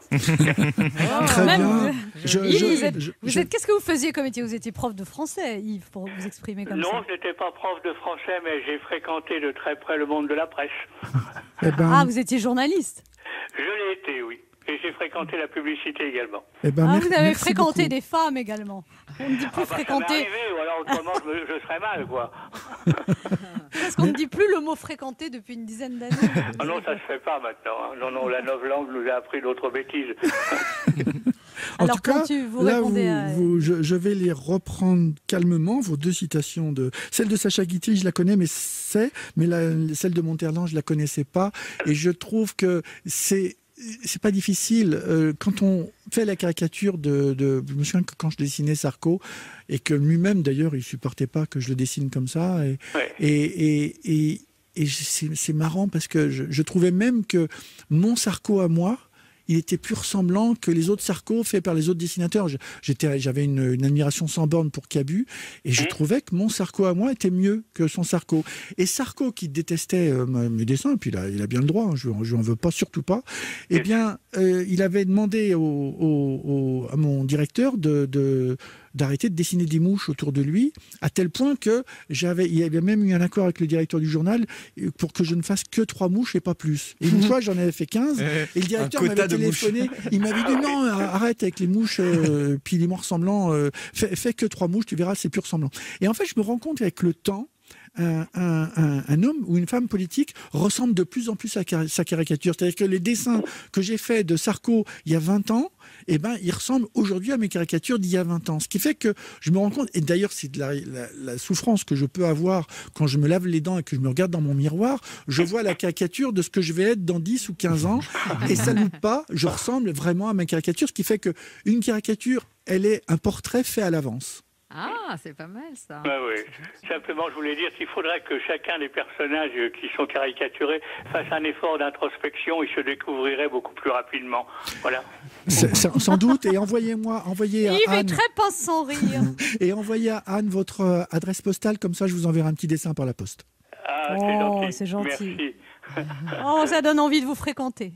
Très bien. Qu'est-ce que vous faisiez comme métier? Vous étiez prof de français, Yves, pour vous exprimer comme ça. Non, je n'étais pas prof de français, mais j'ai fréquenté de très près le monde de la presse. Vous étiez journaliste? Je l'ai été, oui. Et j'ai fréquenté la publicité également. Vous avez fréquenté des femmes également. On ne dit plus fréquenter. Ça m'est arrivé, ou alors autrement je serais mal, quoi. Parce qu'on ne dit plus le mot fréquenter depuis une dizaine d'années. Ah non, ça se fait pas maintenant. Non, la novlangue nous a appris d'autres bêtises. En tout cas, je vais les reprendre calmement, vos deux citations. Celle de Sacha Guitry, je la connais, mais celle de Monterland, je la connaissais pas. Et je trouve que c'est pas difficile. Quand on fait la caricature je me souviens que quand je dessinais Sarko, et que lui-même d'ailleurs il supportait pas que je le dessine comme ça, et c'est marrant parce que je trouvais même que mon Sarko à moi il était plus ressemblant que les autres Sarko faits par les autres dessinateurs. J'avais une admiration sans borne pour Cabu et je trouvais que mon Sarko à moi était mieux que son Sarko. Et Sarko, qui détestait mes dessins, et puis il a bien le droit, hein, je lui en veux pas, surtout pas, eh bien, il avait demandé à mon directeur d'arrêter de dessiner des mouches autour de lui, à tel point que il y avait même eu un accord avec le directeur du journal pour que je ne fasse que 3 mouches et pas plus. Et une fois, j'en avais fait 15, et le directeur m'avait téléphoné, il m'avait dit non, arrête avec les mouches, puis les mots ressemblants, fais que 3 mouches, tu verras, c'est plus ressemblant. Et en fait, je me rends compte qu'avec le temps, un homme ou une femme politique ressemble de plus en plus à sa caricature. C'est-à-dire que les dessins que j'ai faits de Sarko il y a 20 ans, eh ben, ils ressemblent aujourd'hui à mes caricatures d'il y a 20 ans. Ce qui fait que je me rends compte, et d'ailleurs c'est de la souffrance que je peux avoir quand je me lave les dents et que je me regarde dans mon miroir, je vois la caricature de ce que je vais être dans 10 ou 15 ans, et ça ne loupe pas, je ressemble vraiment à ma caricature, ce qui fait qu'une caricature, elle est un portrait fait à l'avance. Ah, c'est pas mal ça. Bah oui. Simplement, je voulais dire qu'il faudrait que chacun des personnages qui sont caricaturés fasse un effort d'introspection, ils se découvriraient beaucoup plus rapidement. Voilà. Sans doute, et envoyez à Yves Anne. est très pince sans rire. Et envoyez à Anne votre adresse postale, comme ça je vous enverrai un petit dessin par la poste. Ah, c'est gentil. Merci. Oh, ça donne envie de vous fréquenter.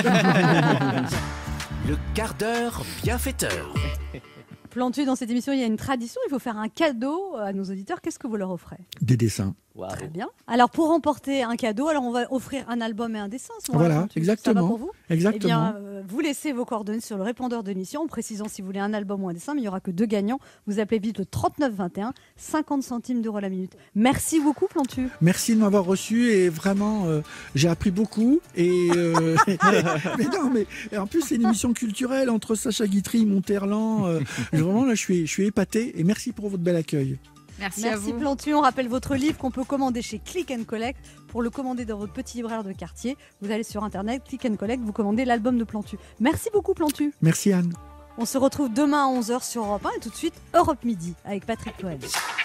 Le quart d'heure bienfaiteur. Plantu, dans cette émission, il y a une tradition, il faut faire un cadeau à nos auditeurs. Qu'est-ce que vous leur offrez? Des dessins. Wow. Très bien. Alors, pour remporter un cadeau, on va offrir un album et un dessin. Voilà, exactement. Ça va pour vous? Exactement. Eh bien, vous laissez vos coordonnées sur le répondeur de l'émission en précisant si vous voulez un album ou un dessin, mais il n'y aura que 2 gagnants. Vous appelez vite le 3921, 50 centimes d'euros la minute. Merci beaucoup, Plantu. Merci de m'avoir reçu et vraiment, j'ai appris beaucoup. Et mais en plus, c'est une émission culturelle entre Sacha Guitry, Monterland. Vraiment, là, je suis épaté et merci pour votre bel accueil. Merci à vous. Plantu. On rappelle votre livre qu'on peut commander chez Click & Collect. Pour le commander dans votre petit libraire de quartier, vous allez sur Internet, Click & Collect, vous commandez l'album de Plantu. Merci beaucoup, Plantu. Merci, Anne. On se retrouve demain à 11h sur Europe 1 et tout de suite Europe Midi avec Patrick Cohen.